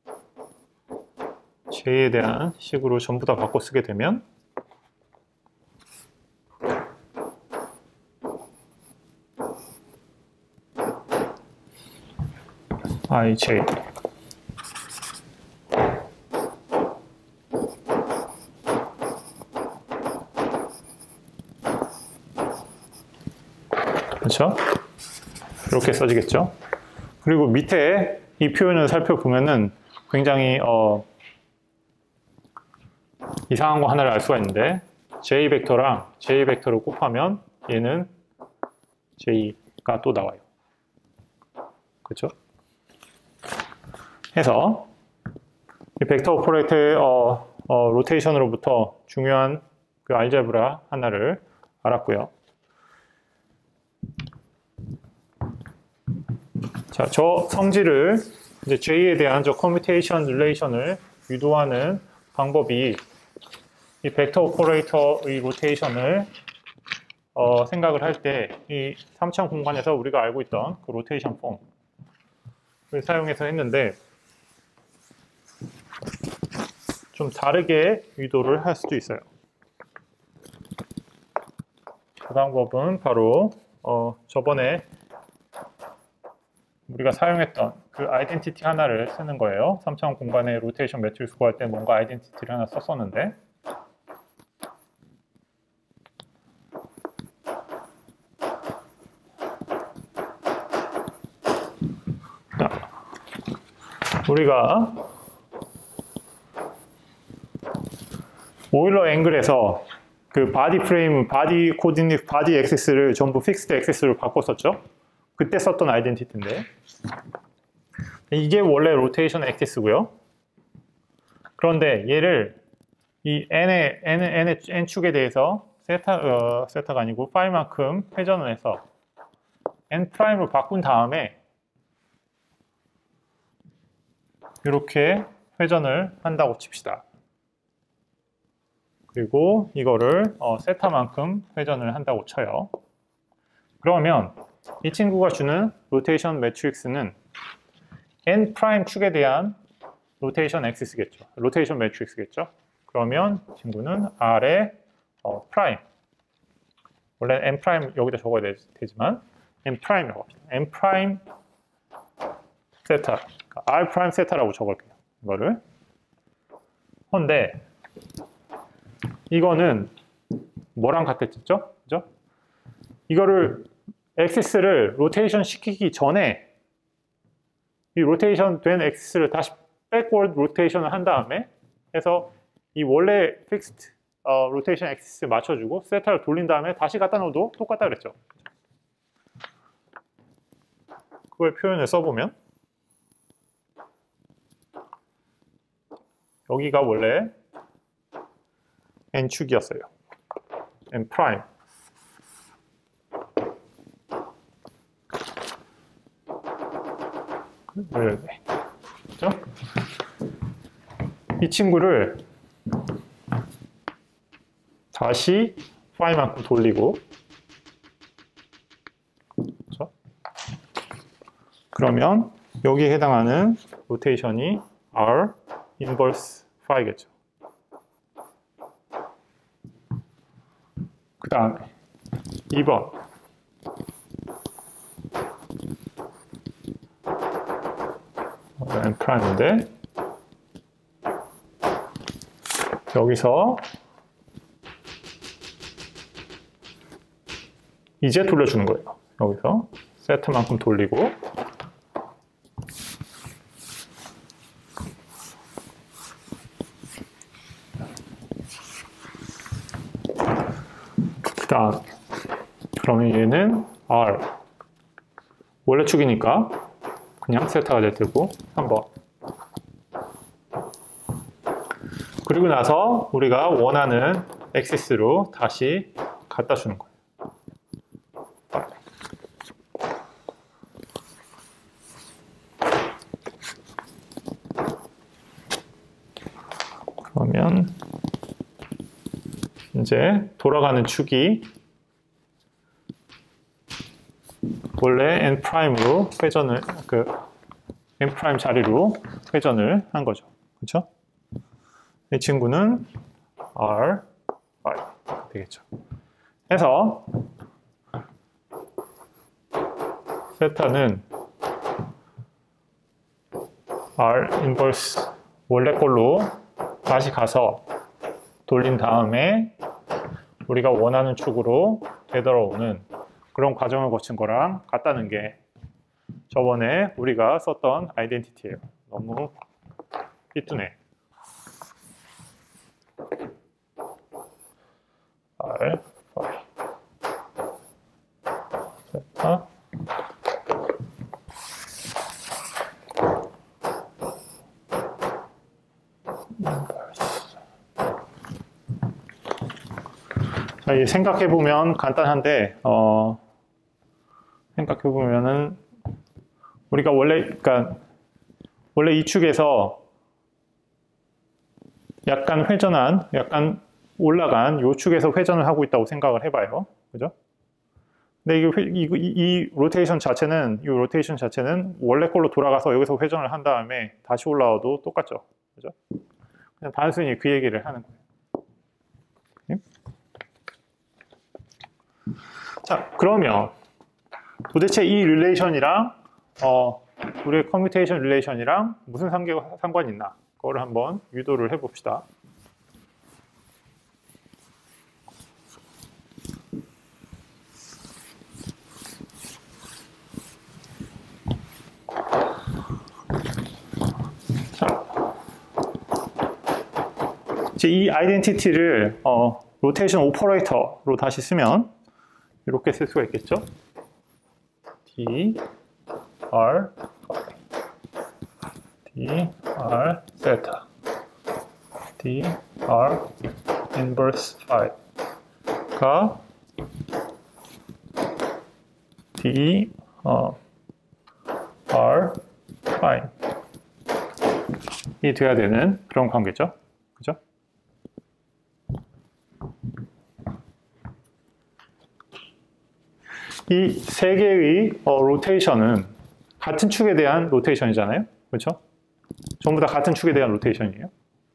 J에 대한 식으로 전부 다 바꿔 쓰게 되면 IJ 그렇죠? 이렇게 써지겠죠? 그리고 밑에 이 표현을 살펴보면은 굉장히 이상한 거 하나를 알 수가 있는데 J 벡터랑 J 벡터를 곱하면 얘는 J가 또 나와요. 그렇죠? 해서 이 벡터 오퍼레이터의 로테이션으로부터 중요한 그 알제브라 하나를 알았고요. 자, 저 성질을 이제 J에 대한 저 커뮤테이션 릴레이션을 유도하는 방법이 이 벡터 오퍼레이터의 로테이션을 생각을 할 때 이 3차원 공간에서 우리가 알고 있던 그 로테이션 폼을 사용해서 했는데 좀 다르게 유도를 할 수도 있어요. 그 방법은 바로 저번에 우리가 사용했던 그 아이덴티티 하나를 쓰는 거예요. 3차원 공간에 로테이션 매트릭스 구할 때 뭔가 아이덴티티를 하나 썼었는데 우리가 오일러 앵글에서 그 바디 프레임, 바디 코디네이트, 바디 액세스를 전부 픽스드 액세스로 바꿨었죠. 그때 썼던 아이덴티티인데 이게 원래 로테이션 액세스고요. 그런데 얘를 이 n축에 대해서 세타가 아니고 파이만큼 회전을 해서 n''로 바꾼 다음에 이렇게 회전을 한다고 칩시다. 그리고 이거를 세타만큼 회전을 한다고 쳐요. 그러면 이 친구가 주는 로테이션 매트릭스는 n' 축에 대한 로테이션 액시스겠죠. 로테이션 매트릭스겠죠. 그러면 이 친구는 R의 프라임. 원래 n' 여기다 적어야 되지만 n''이라고 합시다. n' 세타. 그러니까 R' 세타라고 적을게요. 이거를. 근데 이거는 뭐랑 같았죠? 그죠? 이거를 액시스를 로테이션 시키기 전에 이 로테이션 된 액시스를 다시 백워드 로테이션을 한 다음에 해서 이 원래 픽스드 로테이션 액시스 맞춰주고 세타를 돌린 다음에 다시 갖다 놓어도 똑같다 그랬죠. 그걸 표현을 써보면 여기가 원래 n축이었어요. n'. 그렇죠? 이 친구를 다시 파이만큼 돌리고 그렇죠? 그러면 여기에 해당하는 로테이션이 R 인버스 파이겠죠. 그 다음에 2번 N'인데 여기서 이제 돌려주는 거예요. 여기서 세트만큼 돌리고 그 다음 그러면 얘는 R 원래 축이니까 그냥 세타가 될 테고 3번 그리고 나서 우리가 원하는 액시스로 다시 갖다 주는 거예요. 이제 돌아가는 축이 원래 n''으로 회전을 n' 자리로 회전을 한 거죠. 그렇죠? 이 친구는 r 되겠죠. 해서 세타는 r 인버스 원래 걸로 다시 가서 돌린 다음에 우리가 원하는 축으로 되돌아오는 그런 과정을 거친 거랑 같다는 게 저번에 우리가 썼던 아이덴티티예요. 너무 삐뚤네. R, 세타 자, 생각해보면 간단한데, 생각해보면은, 우리가 그러니까 원래 이 축에서 약간 올라간 요 축에서 회전을 하고 있다고 생각을 해봐요. 그죠? 근데 이 로테이션 자체는 원래 걸로 돌아가서 여기서 회전을 한 다음에 다시 올라와도 똑같죠. 그죠? 그냥 단순히 그 얘기를 하는 거예요. 자, 그러면 도대체 이 릴레이션이랑 우리의 커뮤테이션 릴레이션이랑 무슨 상관이 있나? 그거를 한번 유도를 해봅시다. 자, 이 아이덴티티를 로테이션 오퍼레이터로 다시 쓰면 이렇게 쓸 수가 있겠죠? D, R, 세타 D, R, inverse 5가 D, R, prime 이 돼야 되는 그런 관계죠. 그죠? 이 세 개의 로테이션은 같은 축에 대한 로테이션이잖아요. 그렇죠? 전부 다 같은 축에 대한 로테이션이에요.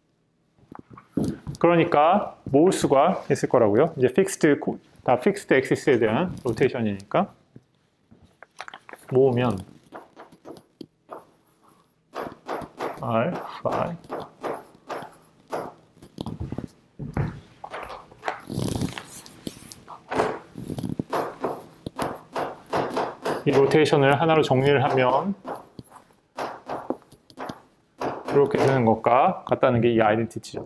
그러니까 모을 수가 있을 거라고요. 이제 다 픽스드 엑시스에 대한 로테이션이니까 모으면 R, phi 이 로테이션을 하나로 정리를 하면 이렇게 되는 것과 같다는 게 이 아이덴티티죠.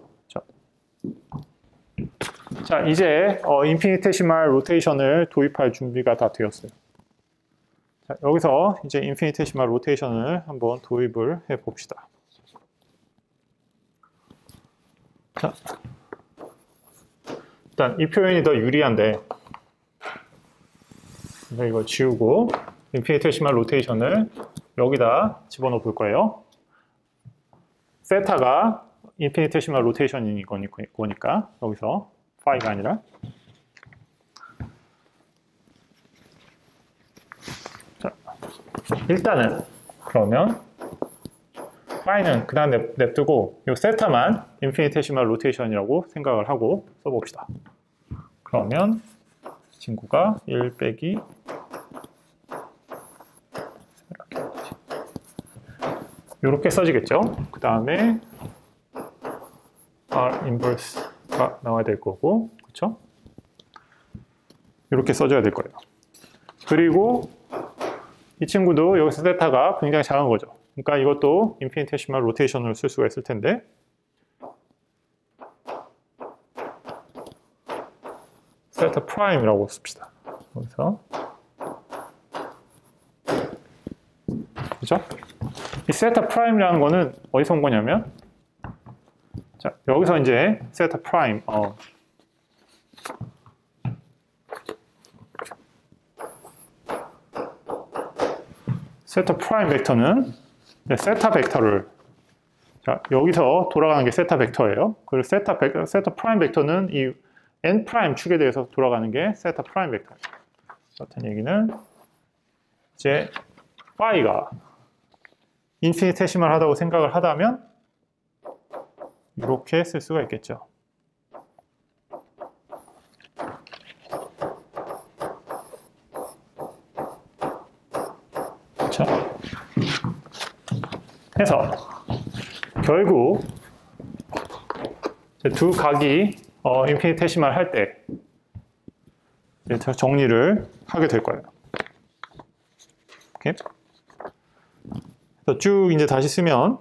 자, 이제 인피니테시말 로테이션을 도입할 준비가 다 되었어요. 자, 여기서 이제 인피니테시말 로테이션을 한번 도입을 해 봅시다. 자, 일단 이 표현이 더 유리한데 이거 지우고 인피니테시말 로테이션을 여기다 집어넣어 볼 거예요. 세타가 인피니테시말 로테이션인 거니까 여기서 파이가 아니라 자, 일단은 그러면 파이는 그냥 냅두고 이 세타만 인피니테시말 로테이션이라고 생각을 하고 써봅시다. 그러면 이 친구가 1 빼기 이렇게 써지겠죠. 그 다음에 R 인버스가 나와야 될 거고, 그렇죠? 이렇게 써줘야 될 거예요. 그리고 이 친구도 여기서 세타가 굉장히 작은 거죠. 그러니까 이것도 인피니테시말 로테이션으로 쓸 수가 있을 텐데 세타 프라임이라고 씁시다. 여기서 그렇죠? 이 세타 프라임이라는 거는 어디서 온 거냐면 자, 여기서 이제 세타 프라임 세타 프라임 벡터는 세타 벡터를 자, 여기서 돌아가는 게 세타 벡터예요. 그리고 세타 프라임 벡터는 이 n 프라임 축에 대해서 돌아가는 게 세타 프라임 벡터입니다. 그렇다는 얘기는 이제 파이가 인피니테시멀하다고 생각을 하다면 이렇게 쓸 수가 있겠죠. 자, 해서 결국 두 각이 인피니테시멀 할 때 정리를 하게 될 거예요. 오케이? 그래서 쭉 이제 다시 쓰면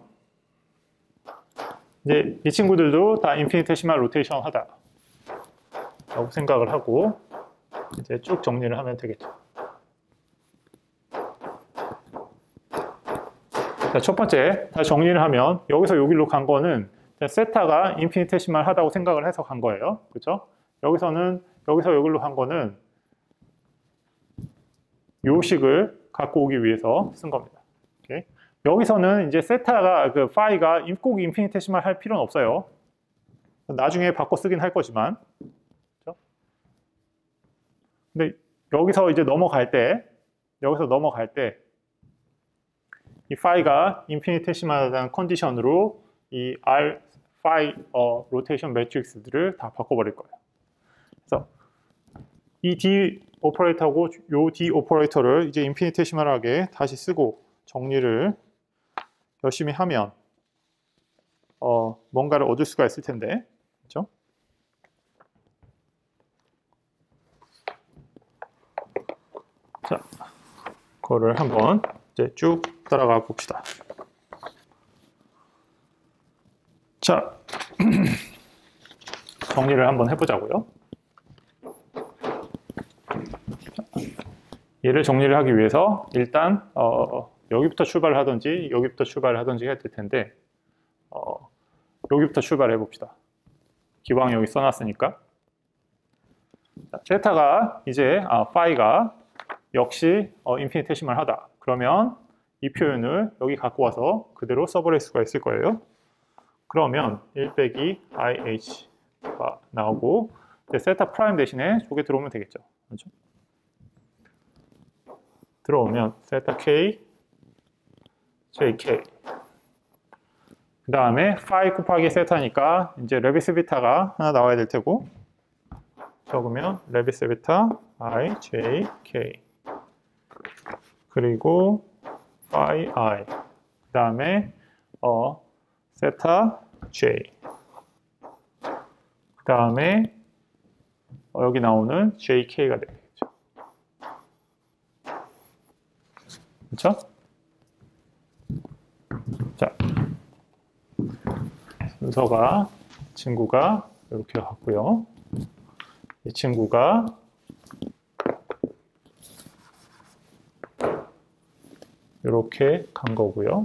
이제 이 친구들도 다 인피니테시멀 로테이션 하다 라고 생각을 하고 이제 쭉 정리를 하면 되겠죠. 자, 첫 번째 다시 정리를 하면 여기서 여기로 간 거는 세타가 인피니테시멀 하다고 생각을 해서 간 거예요. 그렇죠? 여기서 여기로 간 거는 요 식을 갖고 오기 위해서 쓴 겁니다. 오케이? 여기서는 이제 세타가 파이가 꼭 인피니테시멀 할 필요는 없어요. 나중에 바꿔 쓰긴 할 거지만. 그렇죠? 근데 여기서 이제 넘어갈 때 이 파이가 인피니테시멀하다는 컨디션으로 이 R 파이 로테이션 매트릭스들을 다 바꿔버릴 거예요. 그래서 이 D 오퍼레이터하고 요 D 오퍼레이터를 이제 인피니테시멀하게 다시 쓰고 정리를 열심히 하면 뭔가를 얻을 수가 있을 텐데, 그렇죠? 자, 그거를 한번 이제 쭉 따라가 봅시다. 자, 정리를 한번 해보자고요. 얘를 정리를 하기 위해서 일단 여기부터 출발을 하든지 여기부터 출발을 하든지 해야 될 텐데 여기부터 출발해 봅시다. 기왕 여기 써놨으니까. 자, 세타가 이제 파이가 역시 인피니테시멀 하다. 그러면 이 표현을 여기 갖고 와서 그대로 써버릴 수가 있을 거예요. 그러면 1 빼기 IH가 나오고 세타 프라임 대신에 저게 들어오면 되겠죠. 그렇죠? 들어오면 세타 K, JK 그 다음에 파이 곱하기 세타니까 이제 레비스 비타가 하나 나와야 될 테고 적으면 레비스 비타 I, J, K 그리고 파이 I 그 다음에 세타 J 그 다음에 여기 나오는 JK가 되겠죠. 그렇죠? 자, 순서가 친구가 이렇게 갔고요. 이 친구가 이렇게 간 거고요.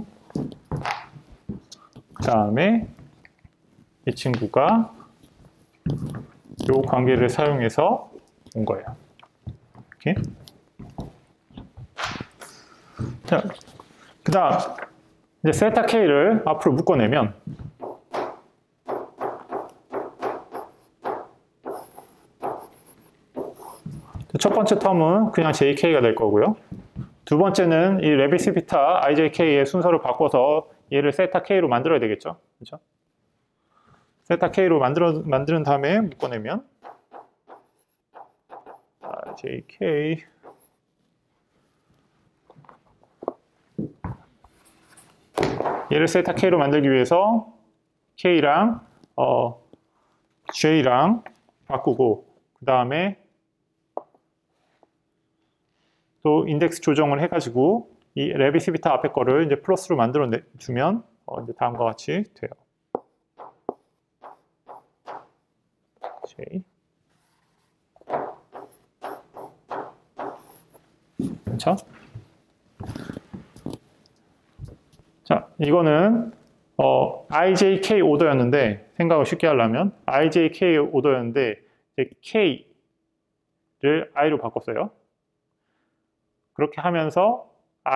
그 다음에 이 친구가 이 관계를 사용해서 온 거예요. 이렇게. 자, 그 다음 이제 세타 K를 앞으로 묶어내면 첫 번째 텀은 그냥 JK가 될 거고요. 두 번째는 이 레비스 비타 IJK의 순서를 바꿔서 얘를 세타 K로 만들어야 되겠죠. 그렇죠? 세타 K로 만드는 다음에 묶어내면 JK 얘를 세타 K로 만들기 위해서 K랑 J랑 바꾸고 그 다음에 또 인덱스 조정을 해가지고 이 레비스 비타 앞에 거를 이제 플러스로 만들어 주면 이제 다음과 같이 돼요. J. 그렇죠? 자, 이거는 IJK 오더였는데 생각을 쉽게 하려면 IJK 오더였는데 이제 K를 I로 바꿨어요. 그렇게 하면서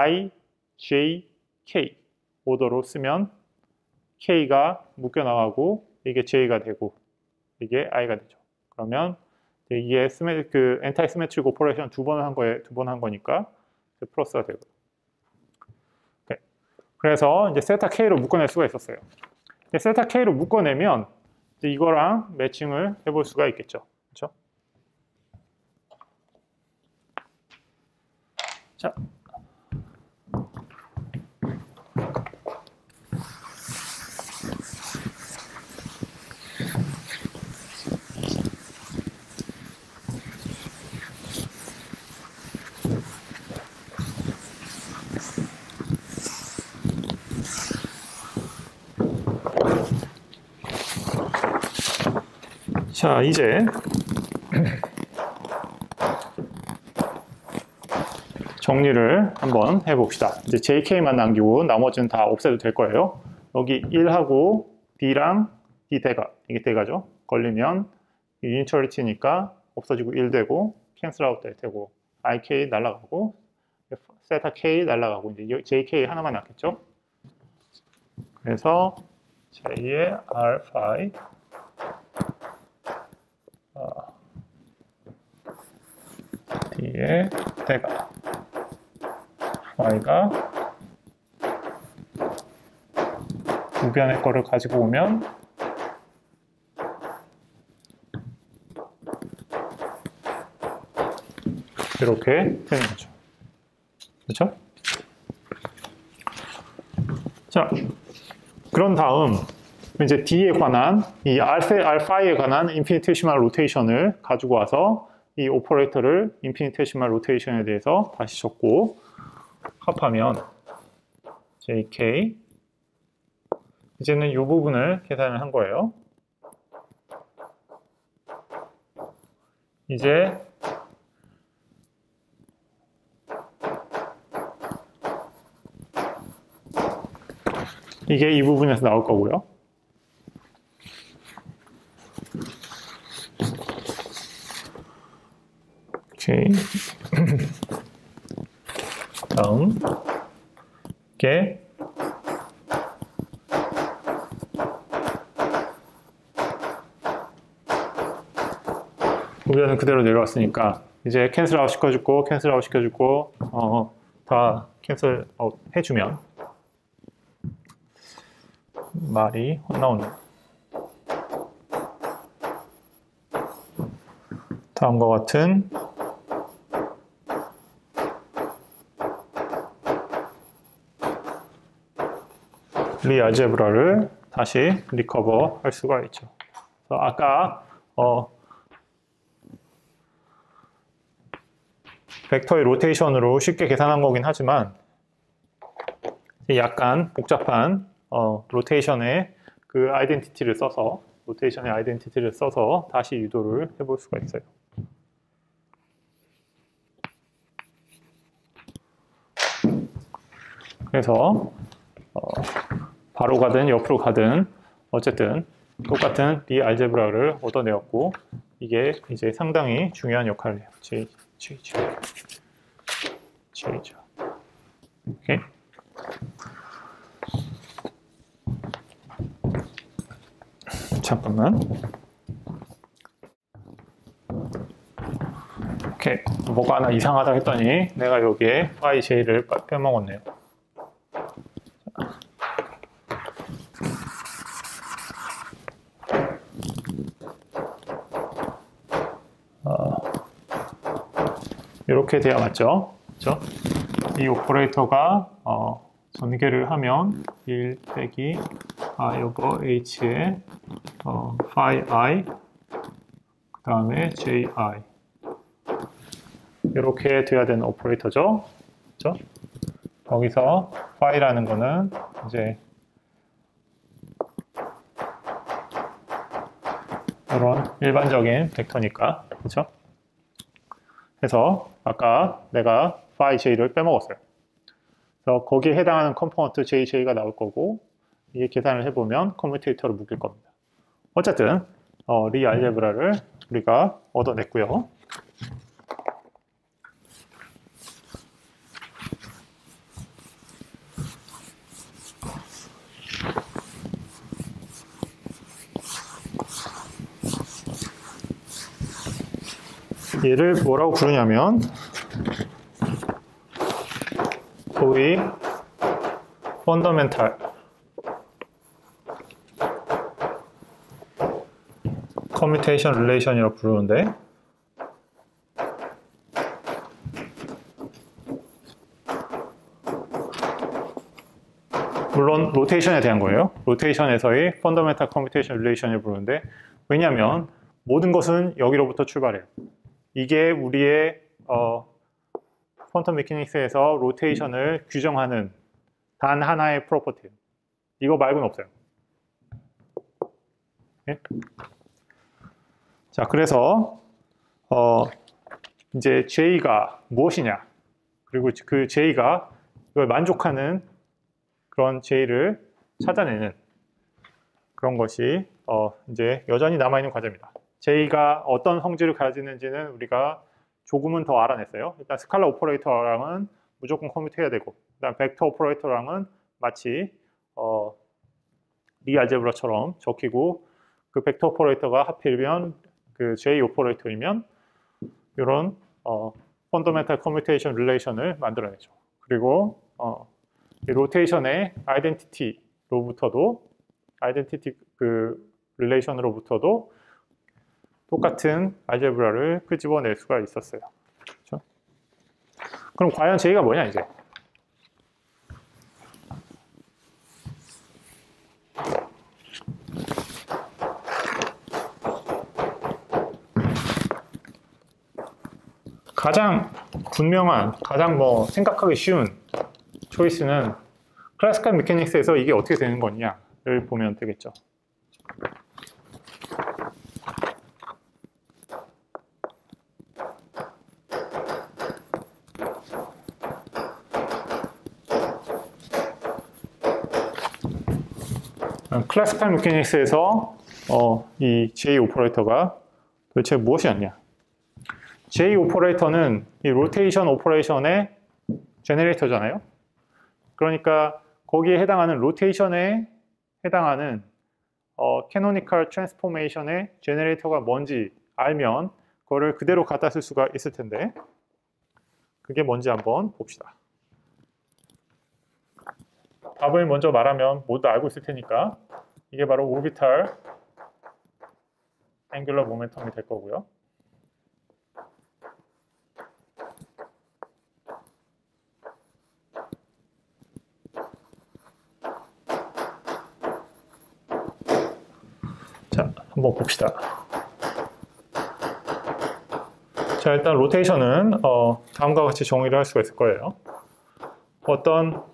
IJK 오더로 쓰면 K가 묶여 나가고 이게 J가 되고 이게 I가 되죠. 그러면 이게 그 엔타이 시메트릭 오퍼레이션 두 번 한 거니까 플러스가 되고. 네. 그래서 이제 세타 K로 묶어낼 수가 있었어요. 세타 K로 묶어내면 이제 이거랑 매칭을 해볼 수가 있겠죠. 그렇죠? 자. 자, 이제 정리를 한번 해봅시다. 이제 JK만 남기고 나머지는 다 없애도 될 거예요. 여기 1하고 D랑 D대가, 이게 대가죠. 걸리면 유니처리티니까 없어지고 1 되고 캔슬 아웃 될 테고 IK 날아가고 세타 K 날아가고 이제 JK 하나만 남겠죠. 그래서 J의 R5 D의 대가 Y가 우변의 거를 가지고 오면 이렇게 되는 거죠. 그렇죠? 자, 그런 다음 이제 D에 관한 이 알파에 관한 인피니테시멀 로테이션을 가지고 와서 이 오퍼레이터를 인피니테시멀 로테이션에 대해서 다시 적고 합하면 JK 이제는 이 부분을 계산을 한 거예요. 이제 이게 이 부분에서 나올 거고요. 오케이. 다음 이게 우변은 그대로 내려왔으니까 이제 캔슬 아웃 시켜주고 캔슬 아웃 시켜주고 다 캔슬 아웃 해주면 말이 헛나오네. 다음과 같은 리알제브라를 다시 리커버 할 수가 있죠. 그래서 아까 벡터의 로테이션으로 쉽게 계산한 거긴 하지만 약간 복잡한 로테이션의 그 아이덴티티를 써서 다시 유도를 해볼 수가 있어요. 그래서 바로 가든 옆으로 가든 어쨌든 똑같은 리알제브라를 얻어내었고 이게 이제 상당히 중요한 역할을 해요. J죠. 오케이. 잠깐만. 오케이. 뭐가 하나 이상하다 했더니 내가 여기에 phi j를 빼먹었네요. 이렇게 돼야 맞죠? 그렇죠? 이 오퍼레이터가 전개를 하면 1 빼기 I over H에 phi i 그 다음에 ji 이렇게 돼야 되는 오퍼레이터죠. 그렇죠? 여기서 phi라는 거는 이제 이런 일반적인 벡터니까 그렇죠? 그래서 아까 내가 phi j를 빼먹었어요. 그래서 거기에 해당하는 컴포넌트 j가 나올 거고 이게 계산을 해보면 커뮤테이터로 묶일 겁니다. 어쨌든 리알제브라를 우리가 얻어냈고요. 얘를 뭐라고 부르냐면 소위 펀더멘탈 커뮤테이션 릴레이션이라고 부르는데, 물론 로테이션에 대한 거예요. 로테이션에서의 펀더멘탈 커뮤테이션 릴레이션을 부르는데, 왜냐하면 모든 것은 여기로부터 출발해요. 이게 우리의 퀀텀 메케닉스에서 로테이션을 규정하는 단 하나의 프로퍼티예요. 이거 말고는 없어요. 네? 자, 그래서 이제 J가 무엇이냐, 그리고 그 J가 이걸 만족하는 그런 J를 찾아내는 그런 것이 이제 여전히 남아있는 과제입니다. J가 어떤 성질을 가지는지는 우리가 조금은 더 알아냈어요. 일단 스칼라 오퍼레이터랑은 무조건 커뮤트해야 되고, 그다음 벡터 오퍼레이터랑은 마치 리알제브라처럼 적히고, 그 벡터 오퍼레이터가 하필이면 그 J 오퍼레이터이면 이런 펀더멘탈 커뮤테이션 릴레이션을 만들어내죠. 그리고 이 로테이션의 아이덴티티로부터도, 아이덴티티 그 릴레이션으로부터도 똑같은 알제브라를 끄집어낼 수가 있었어요. 그렇죠? 그럼 과연 J가 뭐냐 이제? 가장 분명한, 가장 생각하기 쉬운 초이스는 클래시컬 메케닉스에서 이게 어떻게 되는 거냐를 보면 되겠죠. 클래시컬 메케닉스에서 이 J 오퍼레이터가 도대체 무엇이었냐? J 오퍼레이터는 이 로테이션 오퍼레이션의 제너레이터잖아요. 그러니까 거기에 해당하는 로테이션에 해당하는 캐노니컬 트랜스포메이션의 제너레이터가 뭔지 알면 그거를 그대로 갖다 쓸 수가 있을 텐데, 그게 뭔지 한번 봅시다. 답을 먼저 말하면 모두 알고 있을 테니까, 이게 바로 오비탈 앵귤러 모멘텀이 될 거고요. 자, 한번 봅시다. 자, 일단 로테이션은 다음과 같이 정의를 할 수가 있을 거예요. 어떤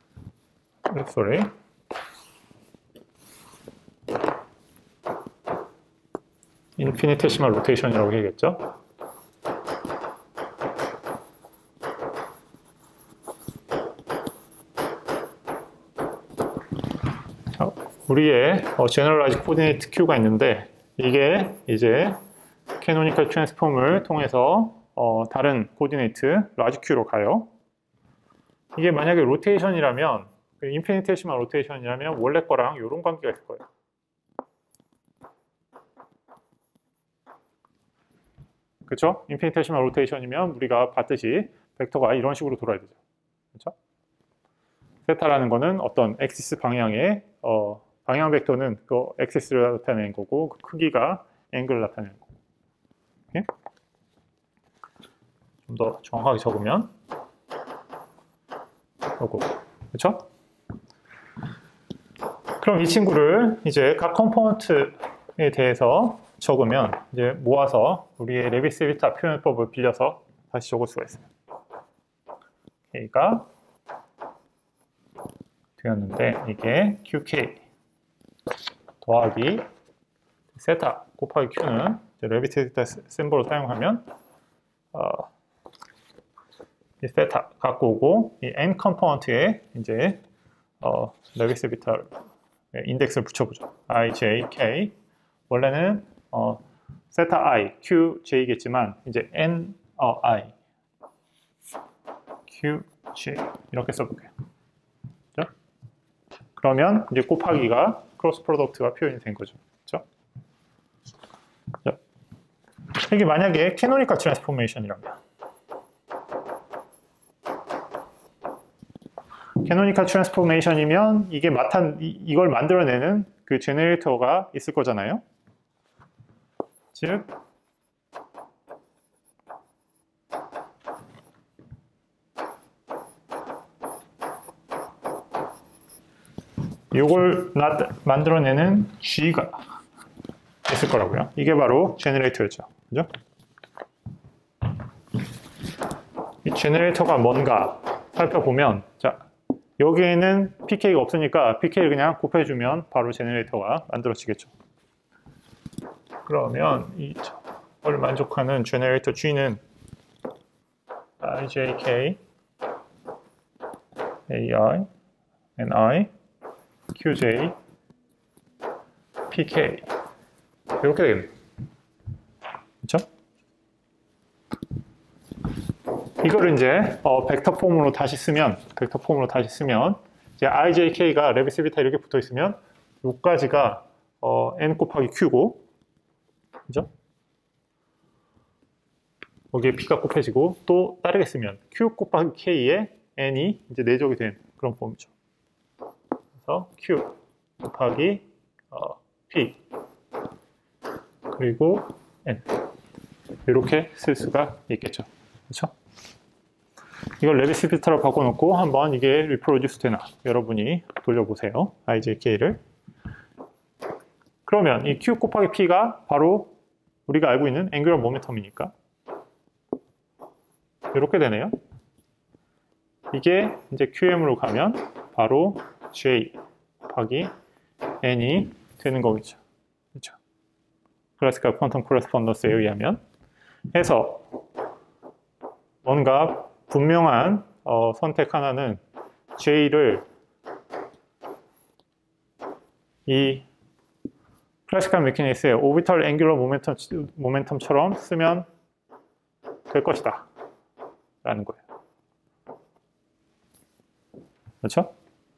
인피니테시멀 로테이션이라고 얘기했죠. 자, 우리의 제너럴라이즈 코디네이트 Q가 있는데, 이게 이제 캐노니컬 트랜스폼을 통해서 다른 코디네이트 라지 Q로 가요. 이게 만약에 로테이션이라면, 인피니테시멀 로테이션이라면 원래 거랑 이런 관계가 있을 거예요. 그렇죠? 인피니테시멀 로테이션이면 우리가 봤듯이 벡터가 이런 식으로 돌아야 되죠. 그렇죠? 세타라는 거는 어떤 엑시스 방향의 방향 벡터는 그 엑시스를 나타내는 거고, 그 크기가 앵글을 나타내는 거고. 좀 더 정확하게 적으면 요거. 그렇죠? 그럼 이 친구를 이제 각 컴포넌트에 대해서 적으면 이제 모아서 우리의 레비스-비타 표현법을 빌려서 다시 적을 수가 있어요. K가 되었는데, 이게 QK 더하기 세타 곱하기 Q는 레비스-비타 심볼을 사용하면 이 세타 갖고 오고, 이 N 컴포넌트에 이제 레비스-비타 인덱스를 붙여보죠. I, J, K. 원래는 세타 I, Q, J겠지만 이제 N, I, Q, J 이렇게 써볼게요. 그렇죠? 그러면 이제 곱하기가 크로스 프로덕트가 표현이 된 거죠. 그렇죠? 이게 만약에 캐노니컬 트랜스포메이션이라면, 캐노니컬 트랜스포메이션이면 이게 이걸 만들어내는 그 제너레이터가 있을 거잖아요. 즉 이걸 만들어내는 G가 있을 거라고요. 이게 바로 제너레이터였죠. 그죠? 이 제너레이터가 뭔가 살펴보면, 자, 여기에는 pK가 없으니까 pK를 그냥 곱해주면 바로 제너레이터가 만들어지겠죠. 그러면 이걸 만족하는 제너레이터 G는 IJK, AI, NI, QJ, PK 이렇게 되겠네요. 그렇죠? 이거를 이제 벡터 폼으로 다시 쓰면 이제 IJK가 레비시비타 이렇게 붙어 있으면 요까지가 N 곱하기 Q고, 그죠? 거기에 P가 곱해지고 또 다르게 쓰면 Q 곱하기 K에 N이 이제 내적이 된 그런 폼이죠. 그래서 Q 곱하기 P 그리고 N 이렇게 쓸 수가 있겠죠. 그렇죠? 이걸 레비시비타로 바꿔놓고 한번 이게 리프로듀스 되나 여러분이 돌려보세요. IJK를. 그러면 이 Q 곱하기 P가 바로 우리가 알고 있는 앵귤러 모멘텀이니까 이렇게 되네요. 이게 이제 QM으로 가면 바로 J 곱하기 N이 되는 거겠죠. 그렇죠? 클래시컬 퀀텀 코레스폰던스에 의하면 해서 뭔가 분명한 선택 하나는 J를 이 클래시컬 메커닉스의 오비탈 앵귤러 모멘텀처럼 쓰면 될 것이다 라는 거예요. 그렇죠?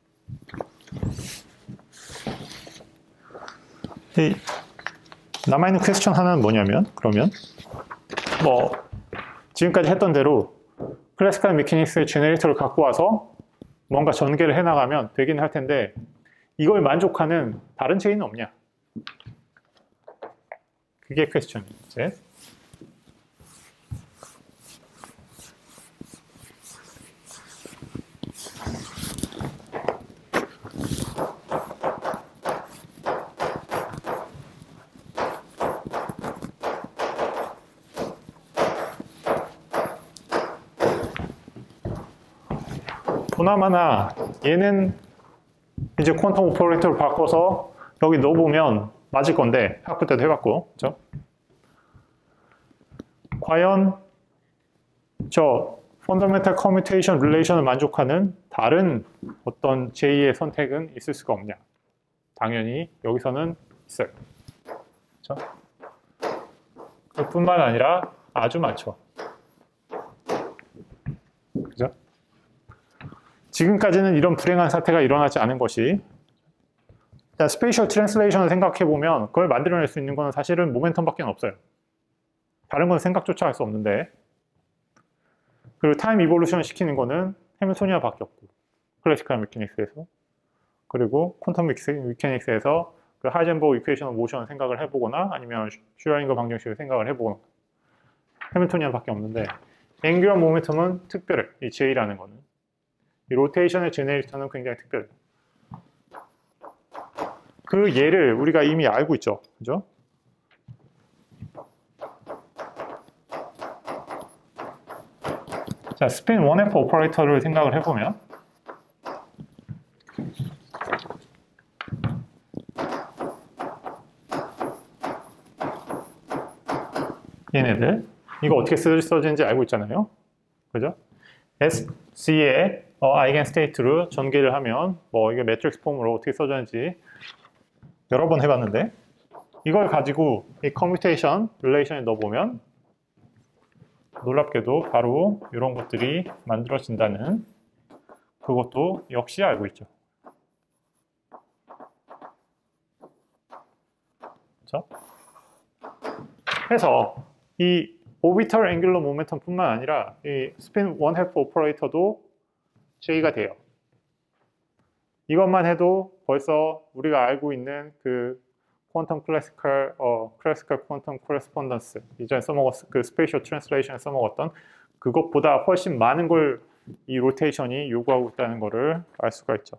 남아있는 퀘스천 하나는 뭐냐면, 그러면 지금까지 했던 대로 클래시컬 메커닉스의 제너레이터를 갖고 와서 뭔가 전개를 해나가면 되긴 할 텐데 이걸 만족하는 다른 체인은 없냐? 그게 퀘스천이에요. 이제 보나마나 얘는 이제 퀀텀 오퍼레이터를 바꿔서 여기 넣어보면 맞을 건데 학부 때도 해봤고, 그렇죠? 과연 저 펀더멘탈 커뮤테이션 릴레이션을 만족하는 다른 어떤 제2의 선택은 있을 수가 없냐? 당연히 여기서는 있어요. 그렇죠? 그뿐만 아니라 아주 많죠. 그죠? 지금까지는 이런 불행한 사태가 일어나지 않은 것이, 일단 스페이셜 트랜슬레이션을 생각해보면 그걸 만들어낼 수 있는 건 사실은 모멘텀밖에 없어요. 다른 건 생각조차 할 수 없는데, 그리고 타임 이볼루션 시키는 거는 해밀토니아밖에 없고, 클래시컬 메커닉스에서, 그리고 퀀텀 메커닉스에서 그 하이젠버그 이퀘이션 오브 모션 생각을 해보거나 아니면 슈라인거 방정식을 생각을 해보거나 해밀토니아밖에 없는데, 앵귤러 모멘텀은 특별해. 이 J라는 거는. 이 로테이션의 제너레이터는 굉장히 특별해요. 그 예를 우리가 이미 알고 있죠. 그죠? 자, 스핀 1F 오퍼레이터를 생각을 해보면 얘네들 이거 어떻게 써지는지 알고 있잖아요. 그죠? SC의 아이겐 스테이트로 전개를 하면 이게 매트릭스 폼으로 어떻게 써지는지 여러 번 해봤는데, 이걸 가지고 이 커뮤테이션 릴레이션에 넣어보면 놀랍게도 바로 이런 것들이 만들어진다는 그것도 역시 알고 있죠. 그렇죠? 그래서 이 오비털 앵귤러 모멘텀 뿐만 아니라 이 스핀 원헬프 오퍼레이터도 J가 돼요. 이것만 해도 벌써 우리가 알고 있는 그 퀀텀 클래시컬 퀀텀 코레스폰던스 이전에 써먹었 그 스페이셜 트랜슬레이션에 써먹었던 그것보다 훨씬 많은 걸 이 로테이션이 요구하고 있다는 것을 알 수가 있죠.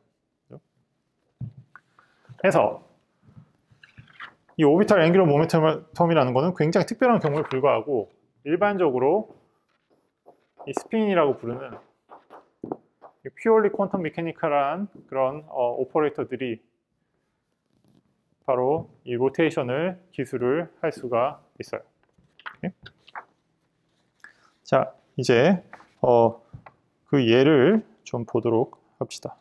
그래서 이 오비탈 앵귤러 모멘텀이라는 것은 굉장히 특별한 경우에 불과하고 일반적으로 이 스핀이라고 부르는 퓨어리 퀀텀 메케니컬한 그런 오퍼레이터들이 바로 이 로테이션을 기술을 할 수가 있어요. 오케이? 자, 이제 그 예를 좀 보도록 합시다.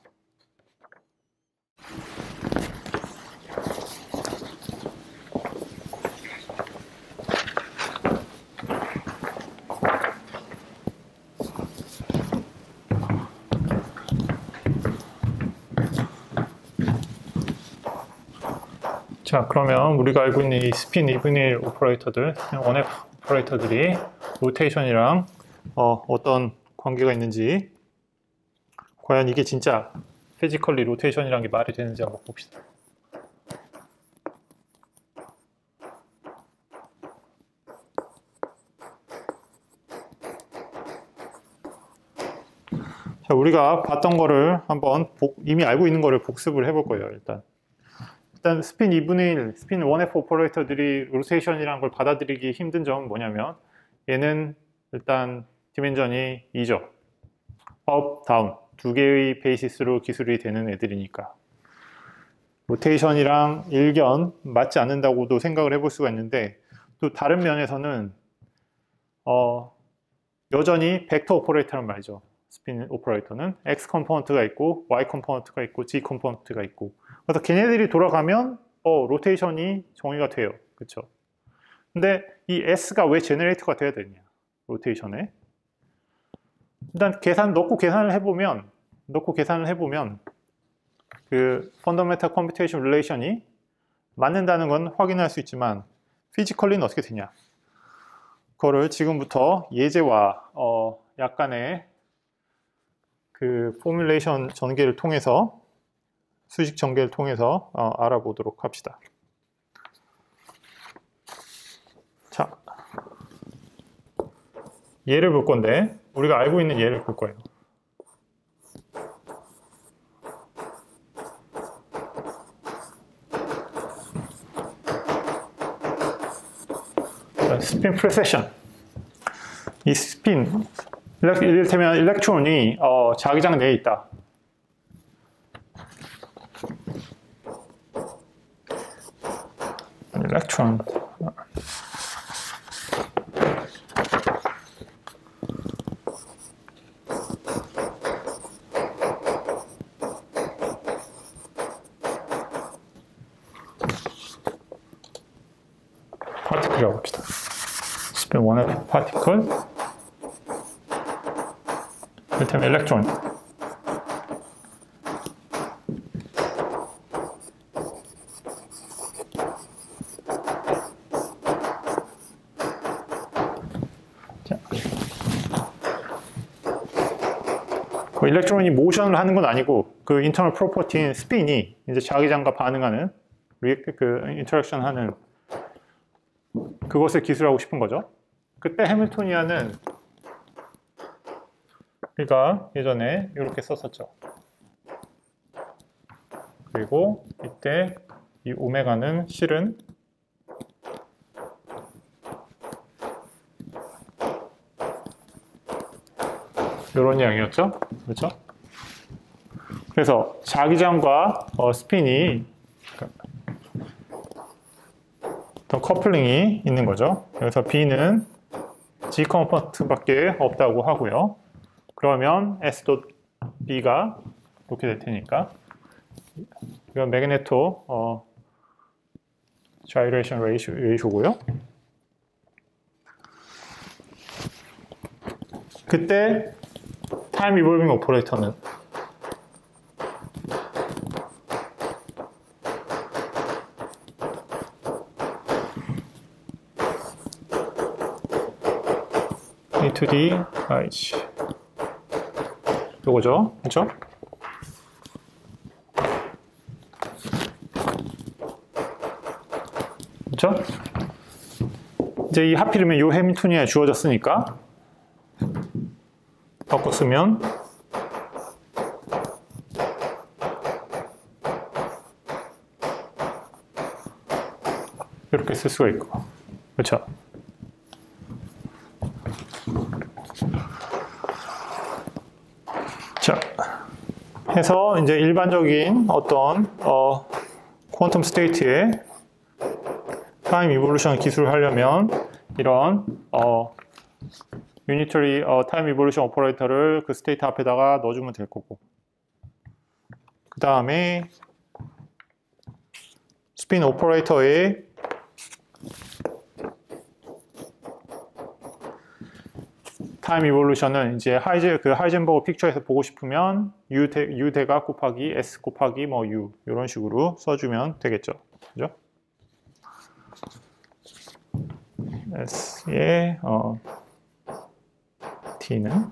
자, 그러면 우리가 알고 있는 이 스핀 2분의 1 오퍼레이터들, 원F 오퍼레이터들이 로테이션이랑 어떤 관계가 있는지, 과연 이게 진짜 피지컬리 로테이션이라는 게 말이 되는지 한번 봅시다. 자, 우리가 봤던 거를 한번 이미 알고 있는 거를 복습을 해볼 거예요. 일단 스핀 2분의 1, 스핀 1F 오퍼레이터들이 로테이션이라는 걸 받아들이기 힘든 점은 뭐냐면 얘는 일단 디멘전이 2죠. 업, 다운 두 개의 베이시스로 기술이 되는 애들이니까 로테이션이랑 일견 맞지 않는다고도 생각을 해볼 수가 있는데 또 다른 면에서는 여전히 벡터 오퍼레이터란 말이죠. 스핀 오퍼레이터는 X 컴포넌트가 있고 Y 컴포넌트가 있고 G 컴포넌트가 있고 그래서 걔네들이 돌아가면 로테이션이 정의가 돼요. 그렇죠? 근데 이 S가 왜 제너레이터가 돼야 되냐? 로테이션에 일단 넣고 계산을 해보면 그 펀더멘탈 컴퓨테이션 릴레이션이 맞는다는 건 확인할 수 있지만 피지컬리는 어떻게 되냐? 그거를 지금부터 예제와 약간의 그 포뮬레이션 전개를 통해서 수식 전개를 통해서 알아보도록 합시다. 자, 예를 볼 건데 우리가 알고 있는 예를 볼 거예요. 스핀 프레세션. 이 스핀, 이를테면 일렉트론이 자기장 내에 있다. 일렉트론. 파티클이라고 합시다. 스핀 1F 파티클. 이를테면 일렉트론. 그 일렉트론이 모션을 하는 건 아니고 그 인터널 프로퍼티인 스핀이 이제 자기장과 반응하는 그 인터랙션 하는 그것을 기술하고 싶은 거죠. 그때 해밀토니안은 우리가 예전에 이렇게 썼었죠. 그리고 이때 이 오메가는 실은 이런 양이었죠. 그렇죠? 그래서 자기장과 스핀이 어떤 커플링이 있는 거죠. 그래서 B는 G 컴포넌트밖에 없다고 하고요. 그러면 S.B가 이렇게 될 테니까 이건 매그네토 자이레이션 레이쇼고요. 그때 타임 리볼빙 오퍼레이터는 A to D IH 요거죠, 그렇죠? 그렇죠? 이제 이 하필이면 요 해밀토니안이 주어졌으니까 바꿔 쓰면 이렇게 쓸 수가 있고, 그렇죠? 자, 해서 이제 일반적인 어떤 퀀텀 스테이트의 타임 이볼루션 기술을 하려면 이런 유니터리 타임 이볼루션 오퍼레이터를 그 스테이트 앞에다가 넣어주면 될 거고, 그 다음에 스핀 오퍼레이터의 타임 이볼루션은 이제 하이젠버그 픽처에서 보고 싶으면 U 대각 곱하기 S 곱하기 뭐 U 이런 식으로 써주면 되겠죠, 그죠? S의 T는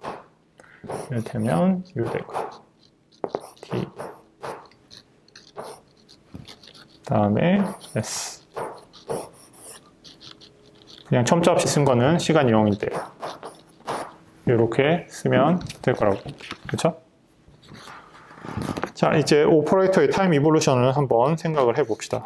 이렇다면 U 대각 T 다음에 S. 그냥 첨자 없이 쓴 거는 시간 0인데 이렇게 쓰면 될 거라고, 그렇죠? 자, 이제 오퍼레이터의 타임 이볼루션을 한번 생각을 해봅시다.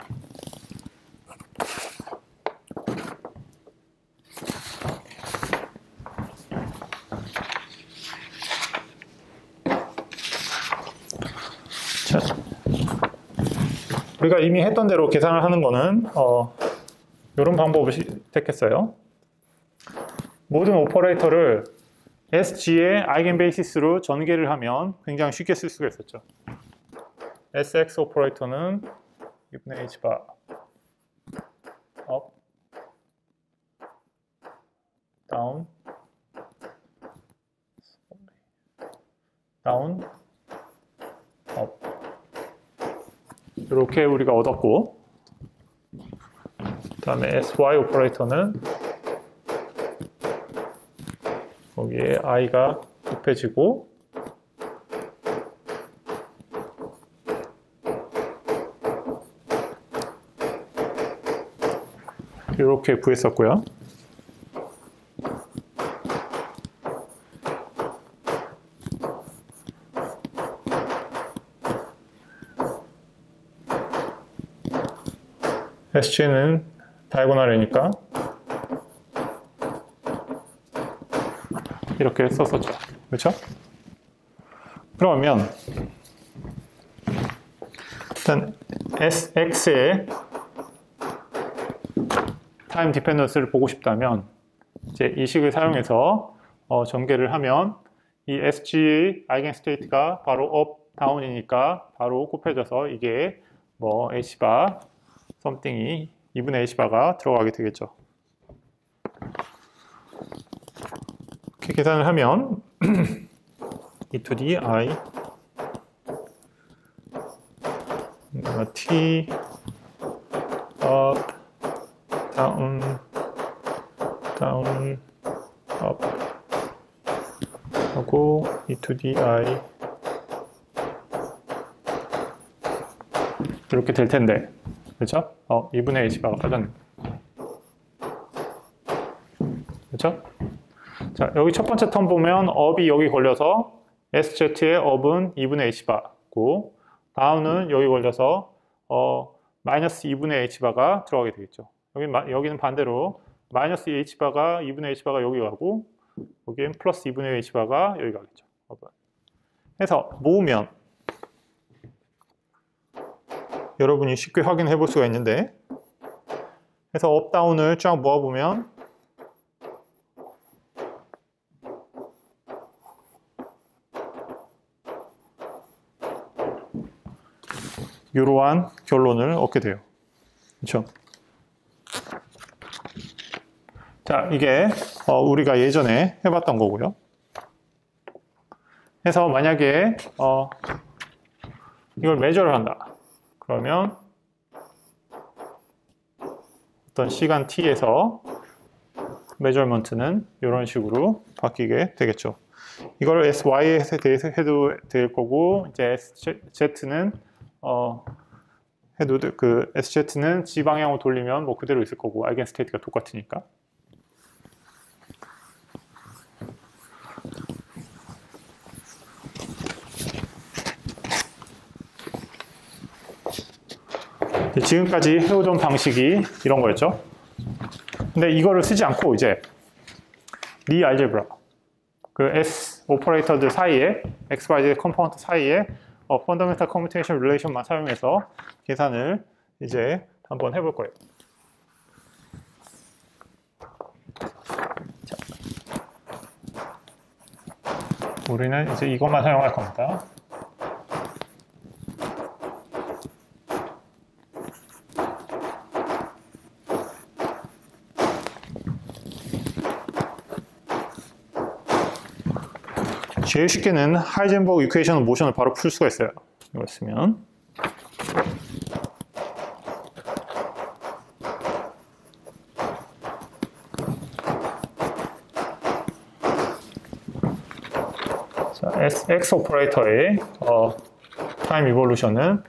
자, 우리가 이미 했던 대로 계산을 하는 거는 이런 방법을 택했어요. 모든 오퍼레이터를 SG의 아이겐 베이시스로 전개를 하면 굉장히 쉽게 쓸 수가 있었죠. SX 오퍼레이터는 2분의 H바 up, down, down, up 이렇게 우리가 얻었고, 그 다음에 SY 오퍼레이터는 거기에 i가 곱해지고 이렇게 구했었고요. SG는 다이고널이니까 이렇게 썼었죠, 그렇죠? 그러면 일단 SX의 타임 디펜던스를 보고 싶다면 이제 이 식을 사용해서 전개를 하면 이 SG의 아이겐 스테이트가 바로 업, 다운이니까 바로 곱해져서 이게 뭐 H바 something이 2분의 H바가 들어가게 되겠죠. 이렇게 계산을 하면 E to the I T up, down, down, up 하고 E to the I 이렇게 될 텐데, 그렇죠? 2분의 H바가 빠졌네, 그렇죠? 자, 여기 첫 번째 텀 보면 업이 여기 걸려서 SZ의 업은 2분의 H바고 다운은 여기 걸려서 마이너스 2분의 H바가 들어가게 되겠죠. 여기는 반대로 마이너스 H바가 2분의 H바가 여기 가고 여기는 플러스 2분의 H바가 여기 가겠죠. 해서 모으면 여러분이 쉽게 확인해 볼 수가 있는데, 해서 업, 다운을 쫙 모아보면 이러한 결론을 얻게 돼요. 그렇죠? 자, 이게 우리가 예전에 해봤던 거고요. 해서 만약에 이걸 매저를 한다. 그러면 어떤 시간 t에서 measurement는 이런 식으로 바뀌게 되겠죠. 이걸 SY에 대해서 해도 될 거고, 이제 SZ는 해도 그 SZ는 G 방향으로 돌리면 뭐 그대로 있을 거고, 아이겐스테이트가 똑같으니까. 지금까지 해오던 방식이 이런 거였죠. 근데 이거를 쓰지 않고 이제 리 알제브라, 그 S 오퍼레이터들 사이에 XYZ 컴포넌트 사이에 펀더멘탈 커뮤테이션 릴레이션만 사용해서 계산을 이제 한번 해볼 거예요. 자, 우리는 이제 이것만 사용할 겁니다. 제일 쉽게는 하이젠버그 이퀘이션 모션을 바로 풀 수가 있어요. 이걸 쓰면 자, SX 오퍼레이터의 타임 이볼루션은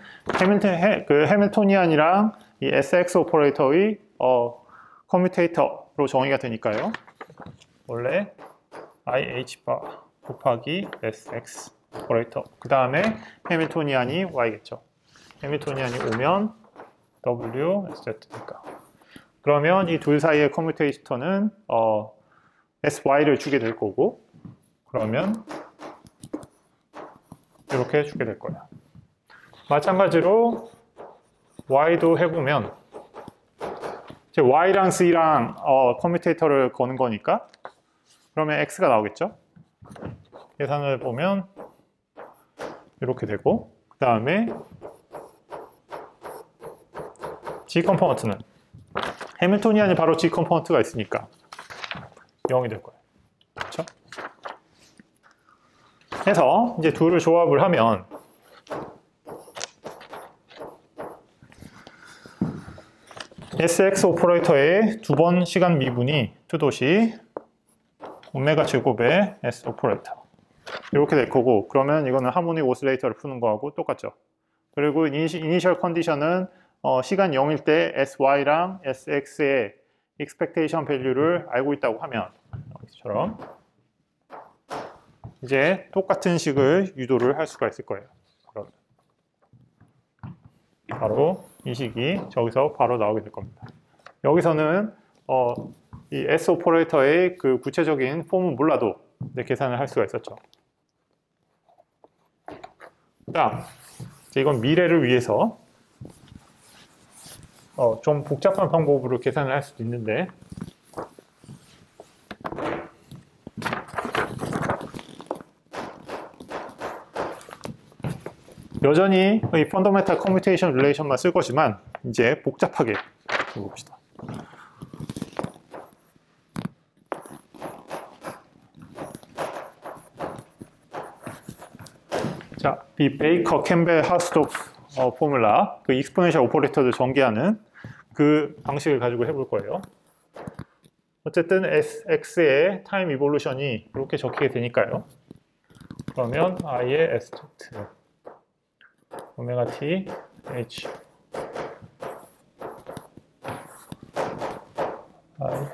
해밀토니안이랑 이 SX 오퍼레이터의 커뮤테이터로 정의가 되니까요. 원래 IH 바 곱하기 SX 오퍼레이터, 그 다음에 해밀토니안이 Y겠죠. 해밀토니안이 오면 W, SZ니까. 그러면 이 둘 사이의 커뮤테이터는 SY를 주게 될 거고, 그러면 이렇게 주게 될 거예요. 마찬가지로 Y도 해보면 이제 Y랑 Z랑 커뮤테이터를 거는 거니까 그러면 X가 나오겠죠. 계산을 보면 이렇게 되고, 그 다음에 G 컴포넌트는 해밀토니안이 바로 G 컴포넌트가 있으니까 0이 될 거예요. 그렇죠? 해서 이제 둘을 조합을 하면 SX 오퍼레이터의 두 번 시간 미분이 투도시 오메가 제곱의 S 오퍼레이터 이렇게 될 거고, 그러면 이거는 하모닉 오실레이터를 푸는 거하고 똑같죠. 그리고 이니셜 컨디션은 시간 0일 때 SY랑 SX의 expectation value를 알고 있다고 하면 여기처럼 이제 똑같은 식을 유도를 할 수가 있을 거예요. 바로 이 식이 저기서 바로 나오게 될 겁니다. 여기서는 이 S 오퍼레이터의 그 구체적인 폼은 몰라도 계산을 할 수가 있었죠. 자, 이건 미래를 위해서 좀 복잡한 방법으로 계산을 할 수도 있는데, 여전히 이 펀더멘탈 커뮤테이션 릴레이션만 쓸 거지만 이제 복잡하게 해봅시다. 자, 이 베이커, 캠벨, 하우스토프 포뮬라, 그 익스포넨셜 오퍼레이터를 전개하는 그 방식을 가지고 해볼 거예요. 어쨌든 SX의 타임 이볼루션이 이렇게 적히게 되니까요. 그러면 I의 SZ 오메가 T H I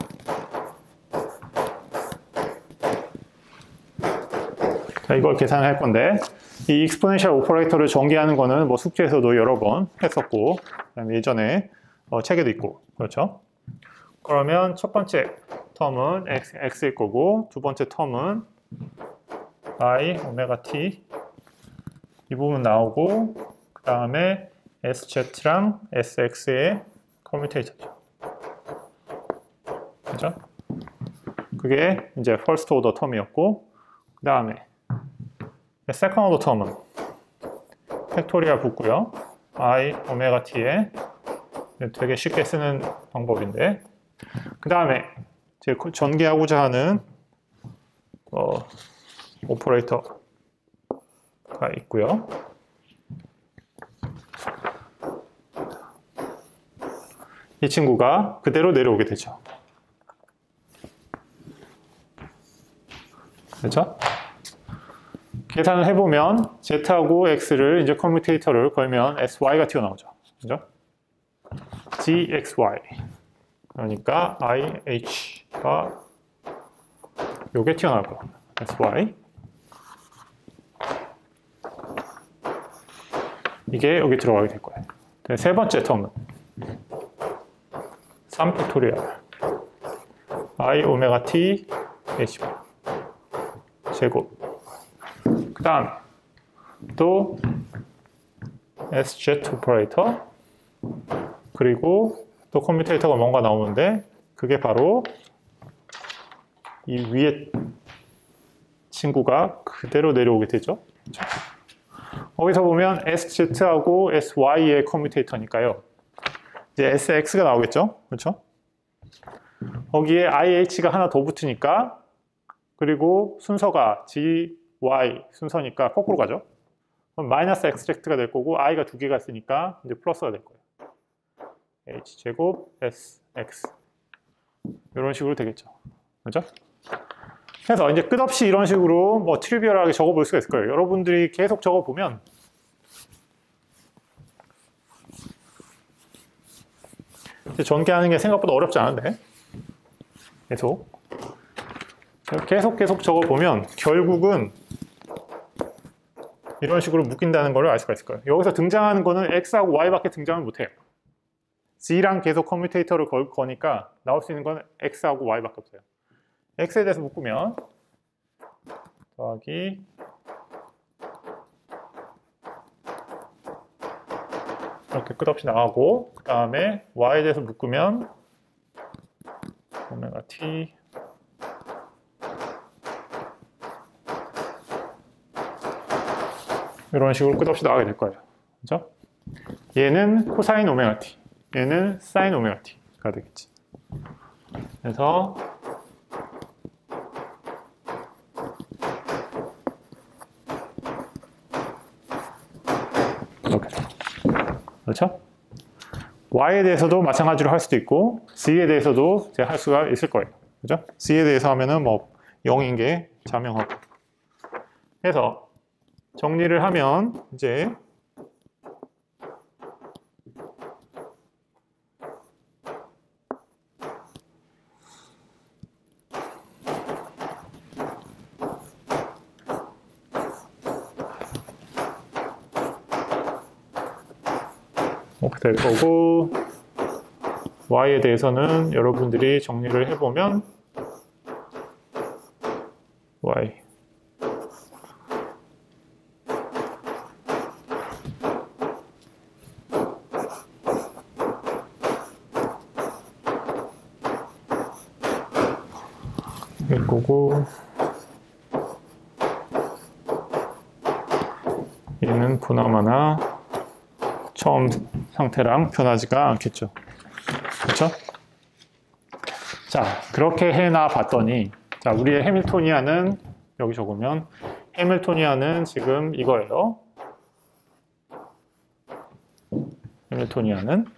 자, 이걸 계산할 건데, 이 익스포넨셜 오퍼레이터를 전개하는 거는 뭐 숙제에서도 여러 번 했었고, 그다음에 예전에 책에도 있고, 그렇죠? 그러면 첫 번째 텀은 x일 거고, 두 번째 텀은 I 오메가 t 이 부분 나오고, 그 다음에 SZ랑 SX의 커뮤테이터죠. 그죠? 그게 이제 퍼스트 오더 텀이었고, 그 다음에 세컨 오더 텀은 팩토리얼 붙고요. I 오메가 t에 되게 쉽게 쓰는 방법인데, 그 다음에 제 전개하고자 하는 오퍼레이터가 있고요. 이 친구가 그대로 내려오게 되죠. 그렇죠? 계산을 해보면 Z하고 X를 이제 커뮤테이터를 걸면 SY가 튀어나오죠. 그죠? GXY. 그러니까 IH가 요게 튀어나올 거예요. SY. 이게 여기 들어가게 될 거예요. 세 번째 텀은 3팩토리얼 I 오메가 T H 제곱. 그 다음 또 SZ 오퍼레이터, 그리고 또 커뮤테이터가 뭔가 나오는데 그게 바로 이 위에 친구가 그대로 내려오게 되죠. 거기서 보면 SZ하고 SY의 커뮤테이터니까요. 이제 SX가 나오겠죠. 그렇죠? 거기에 IH가 하나 더 붙으니까, 그리고 순서가 GY 순서니까 거꾸로 가죠. 그럼 마이너스 XZ가 될 거고 I가 두 개가 있으니까 이제 플러스가 될 거예요. H제곱 SX 이런 식으로 되겠죠. 그렇죠? 그래서 이제 끝없이 이런 식으로 뭐 트리비얼하게 적어볼 수가 있을 거예요. 여러분들이 계속 적어보면 전개하는 게 생각보다 어렵지 않은데 계속 적어보면 결국은 이런 식으로 묶인다는 걸 알 수가 있을 거예요. 여기서 등장하는 거는 X하고 Y밖에 등장을 못해요. Z랑 계속 커뮤테이터를 거니까 나올 수 있는 건 X하고 Y밖에 없어요. X에 대해서 묶으면 더하기 이렇게 끝없이 나가고, 그 다음에 Y에 대해서 묶으면 오메가 T 이런 식으로 끝없이 나가게 될 거예요. 그렇죠? 얘는 코사인 오메가 T, 얘는 사인 오메가 T가 되겠지. 그래서 이렇게. 그렇죠? Y에 대해서도 마찬가지로 할 수도 있고 Z에 대해서도 제가 할 수가 있을 거예요. 그죠? Z에 대해서 하면은 뭐 0인 게 자명하고. 그래서 정리를 하면 이제 이렇게 될 거고, Y에 대해서는 여러분들이 정리를 해보면 Y 될 거고, 얘는 보나마나 처음 상태랑 변하지가 않겠죠. 그렇죠? 자, 그렇게 해놔 봤더니, 자, 우리의 해밀토니아는 여기 적으면 해밀토니아는 지금 이거예요. 해밀토니아는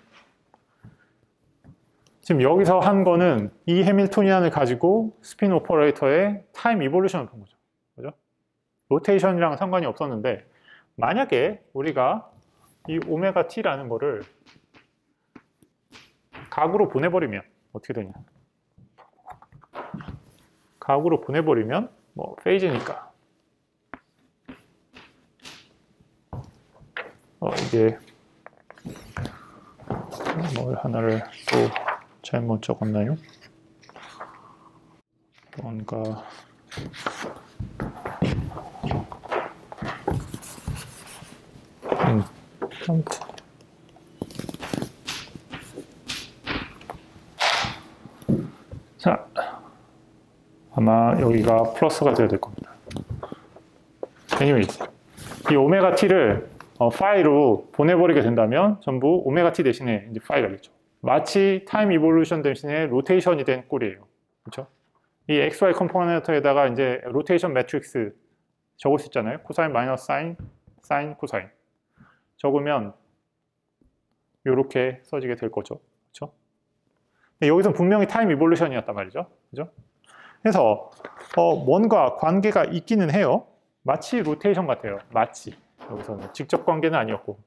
지금 여기서 한 거는 이 해밀토니안을 가지고 스핀 오퍼레이터의 타임 이볼루션을 본 거죠. 그죠? 로테이션이랑 상관이 없었는데, 만약에 우리가 이 오메가 t라는 거를 각으로 보내버리면 어떻게 되냐? 각으로 보내버리면 뭐 페이지니까 이게 뭘 하나를 또 잘못 적었나요? 뭔가 자, 아마 여기가 플러스가 되어야 될 겁니다. anyways, 이 오메가 t를 파이로 보내버리게 된다면 전부 오메가 t 대신에 이제 파이가 되죠. 마치 타임 이볼루션 대신에 로테이션이 된 꼴이에요. 그렇죠? 이 XY 컴포넌트에다가 이제 로테이션 매트릭스 적을 수 있잖아요. 코사인 마이너스 사인, 사인 코사인. 적으면 이렇게 써지게 될 거죠. 그렇죠? 여기서 분명히 타임 이볼루션이었단 말이죠. 그죠? 그래서 뭔가 관계가 있기는 해요. 마치 로테이션 같아요. 마치. 여기서는 직접 관계는 아니었고.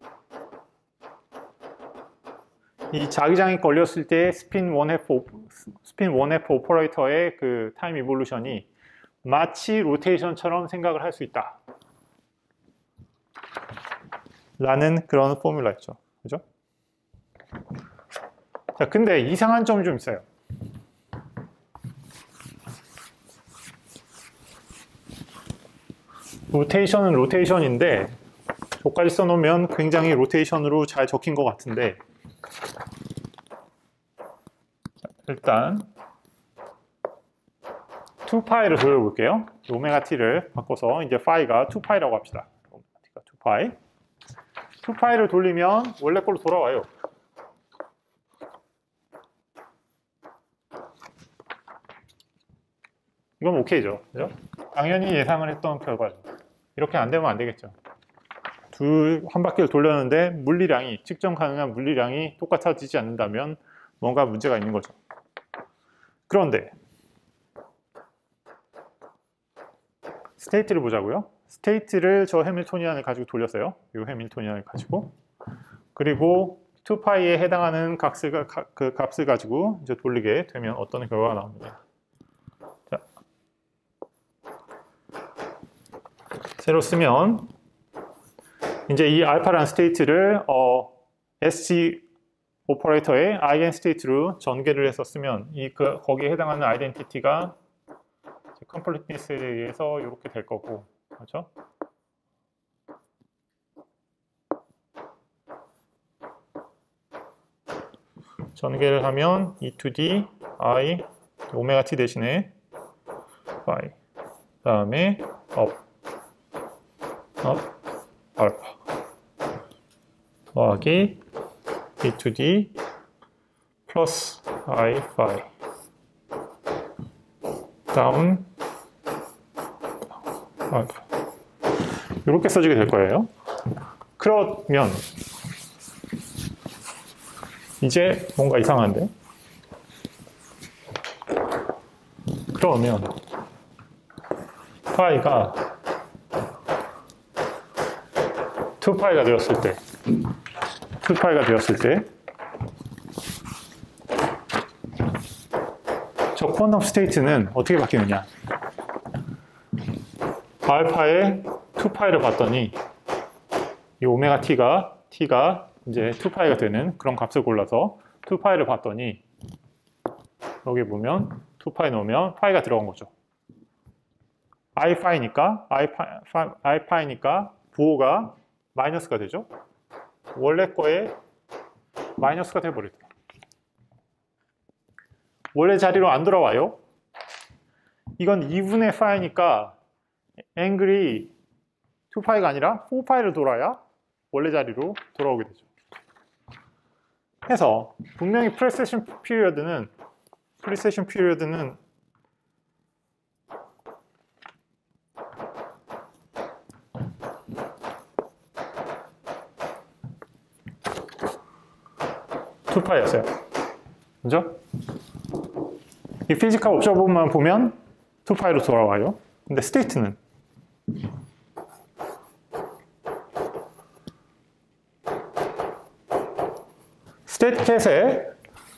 이 자기장이 걸렸을 때 스핀 1F 오퍼레이터의 그 타임 이볼루션이 마치 로테이션처럼 생각을 할 수 있다. 라는 그런 포뮬라였죠. 그죠? 자, 근데 이상한 점이 좀 있어요. 로테이션은 로테이션인데 여기까지 써놓으면 굉장히 로테이션으로 잘 적힌 것 같은데 일단 2파이를 돌려볼게요. 오메가 t를 바꿔서 이제 파이가 2파이라고 합시다. 오메가 t가 2파이. 2파이를 돌리면 원래 걸로 돌아와요. 이건 오케이죠. 그죠? 당연히 예상을 했던 결과죠. 이렇게 안 되면 안 되겠죠. 한 바퀴를 돌렸는데 물리량이, 측정 가능한 물리량이 똑같아지지 않는다면 뭔가 문제가 있는 거죠. 그런데 스테이트를 보자고요. 스테이트를 저 해밀토니안을 가지고 돌렸어요. 이 해밀토니안을 가지고. 그리고 2파이에 해당하는 그 값을 가지고 이제 돌리게 되면 어떤 결과가 나옵니다. 자, 새로 쓰면 이제 이 알파라는 스테이트를 SG 오퍼레이터의 아이겐 스테이트로 전개를 해서 쓰면 거기에 해당하는 아이덴티티가 컴플리트니스에 의해서 이렇게 될 거고, 그렇죠? 전개를 하면 e to d i 오메가 t 대신에 phi 다음에 up 알파 더하기 e to d 플러스 i phi 다운 알파 이렇게 써지게 될 거예요. 그러면 이제 뭔가 이상한데? 그러면 파이가 2파이가 되었을 때 2파이가 되었을 때 저 퀀텀 스테이트는 어떻게 바뀌느냐? 알파에 2파이를 봤더니 이 오메가 t가 이제 2파이가 되는 그런 값을 골라서 2파이를 봤더니 여기 보면 2파이 넣으면 파이가 들어간 거죠. i파이니까 부호가 마이너스가 되죠. 원래 거에 마이너스가 돼버리더라. 원래 자리로 안 돌아와요. 이건 2분의 파이니까 앵글이 2파이가 아니라 4파이를 돌아야 원래 자리로 돌아오게 되죠. 해서 분명히 프리세션 피리어드는 2파이였어요. 그죠? 이 피지컬 옵저버만 보면 2파이로 돌아와요. 근데 스테이트는 스테이트 캣의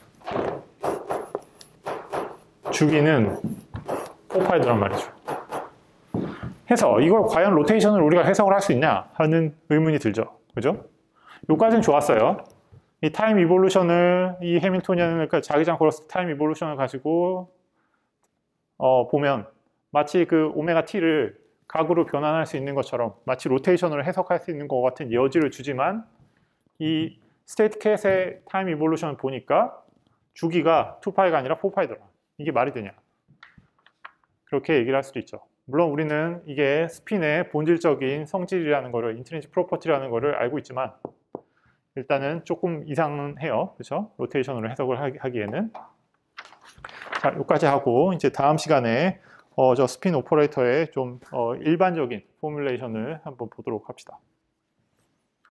주기는 4파이더란 말이죠. 해서 이걸 과연 로테이션을 우리가 해석을 할 수 있냐 하는 의문이 들죠. 그죠? 여기까지는 좋았어요. 이 타임 이볼루션을 이 해밀토니안을 자기장 걸었을 때 타임 이볼루션을 가지고 보면 마치 그 오메가 t를 각으로 변환할 수 있는 것처럼 마치 로테이션으로 해석할 수 있는 것 같은 여지를 주지만 이 스테이트 캣의 타임 이볼루션을 보니까 주기가 2파이가 아니라 4파이더라. 이게 말이 되냐? 그렇게 얘기를 할 수도 있죠. 물론 우리는 이게 스핀의 본질적인 성질이라는 거를 인트린식 프로퍼티라는 거를 알고 있지만 일단은 조금 이상해요. 그렇죠? 로테이션으로 해석을 하기에는. 자, 여기까지 하고 이제 다음 시간에 저 스핀 오퍼레이터의 좀 일반적인 포뮬레이션을 한번 보도록 합시다.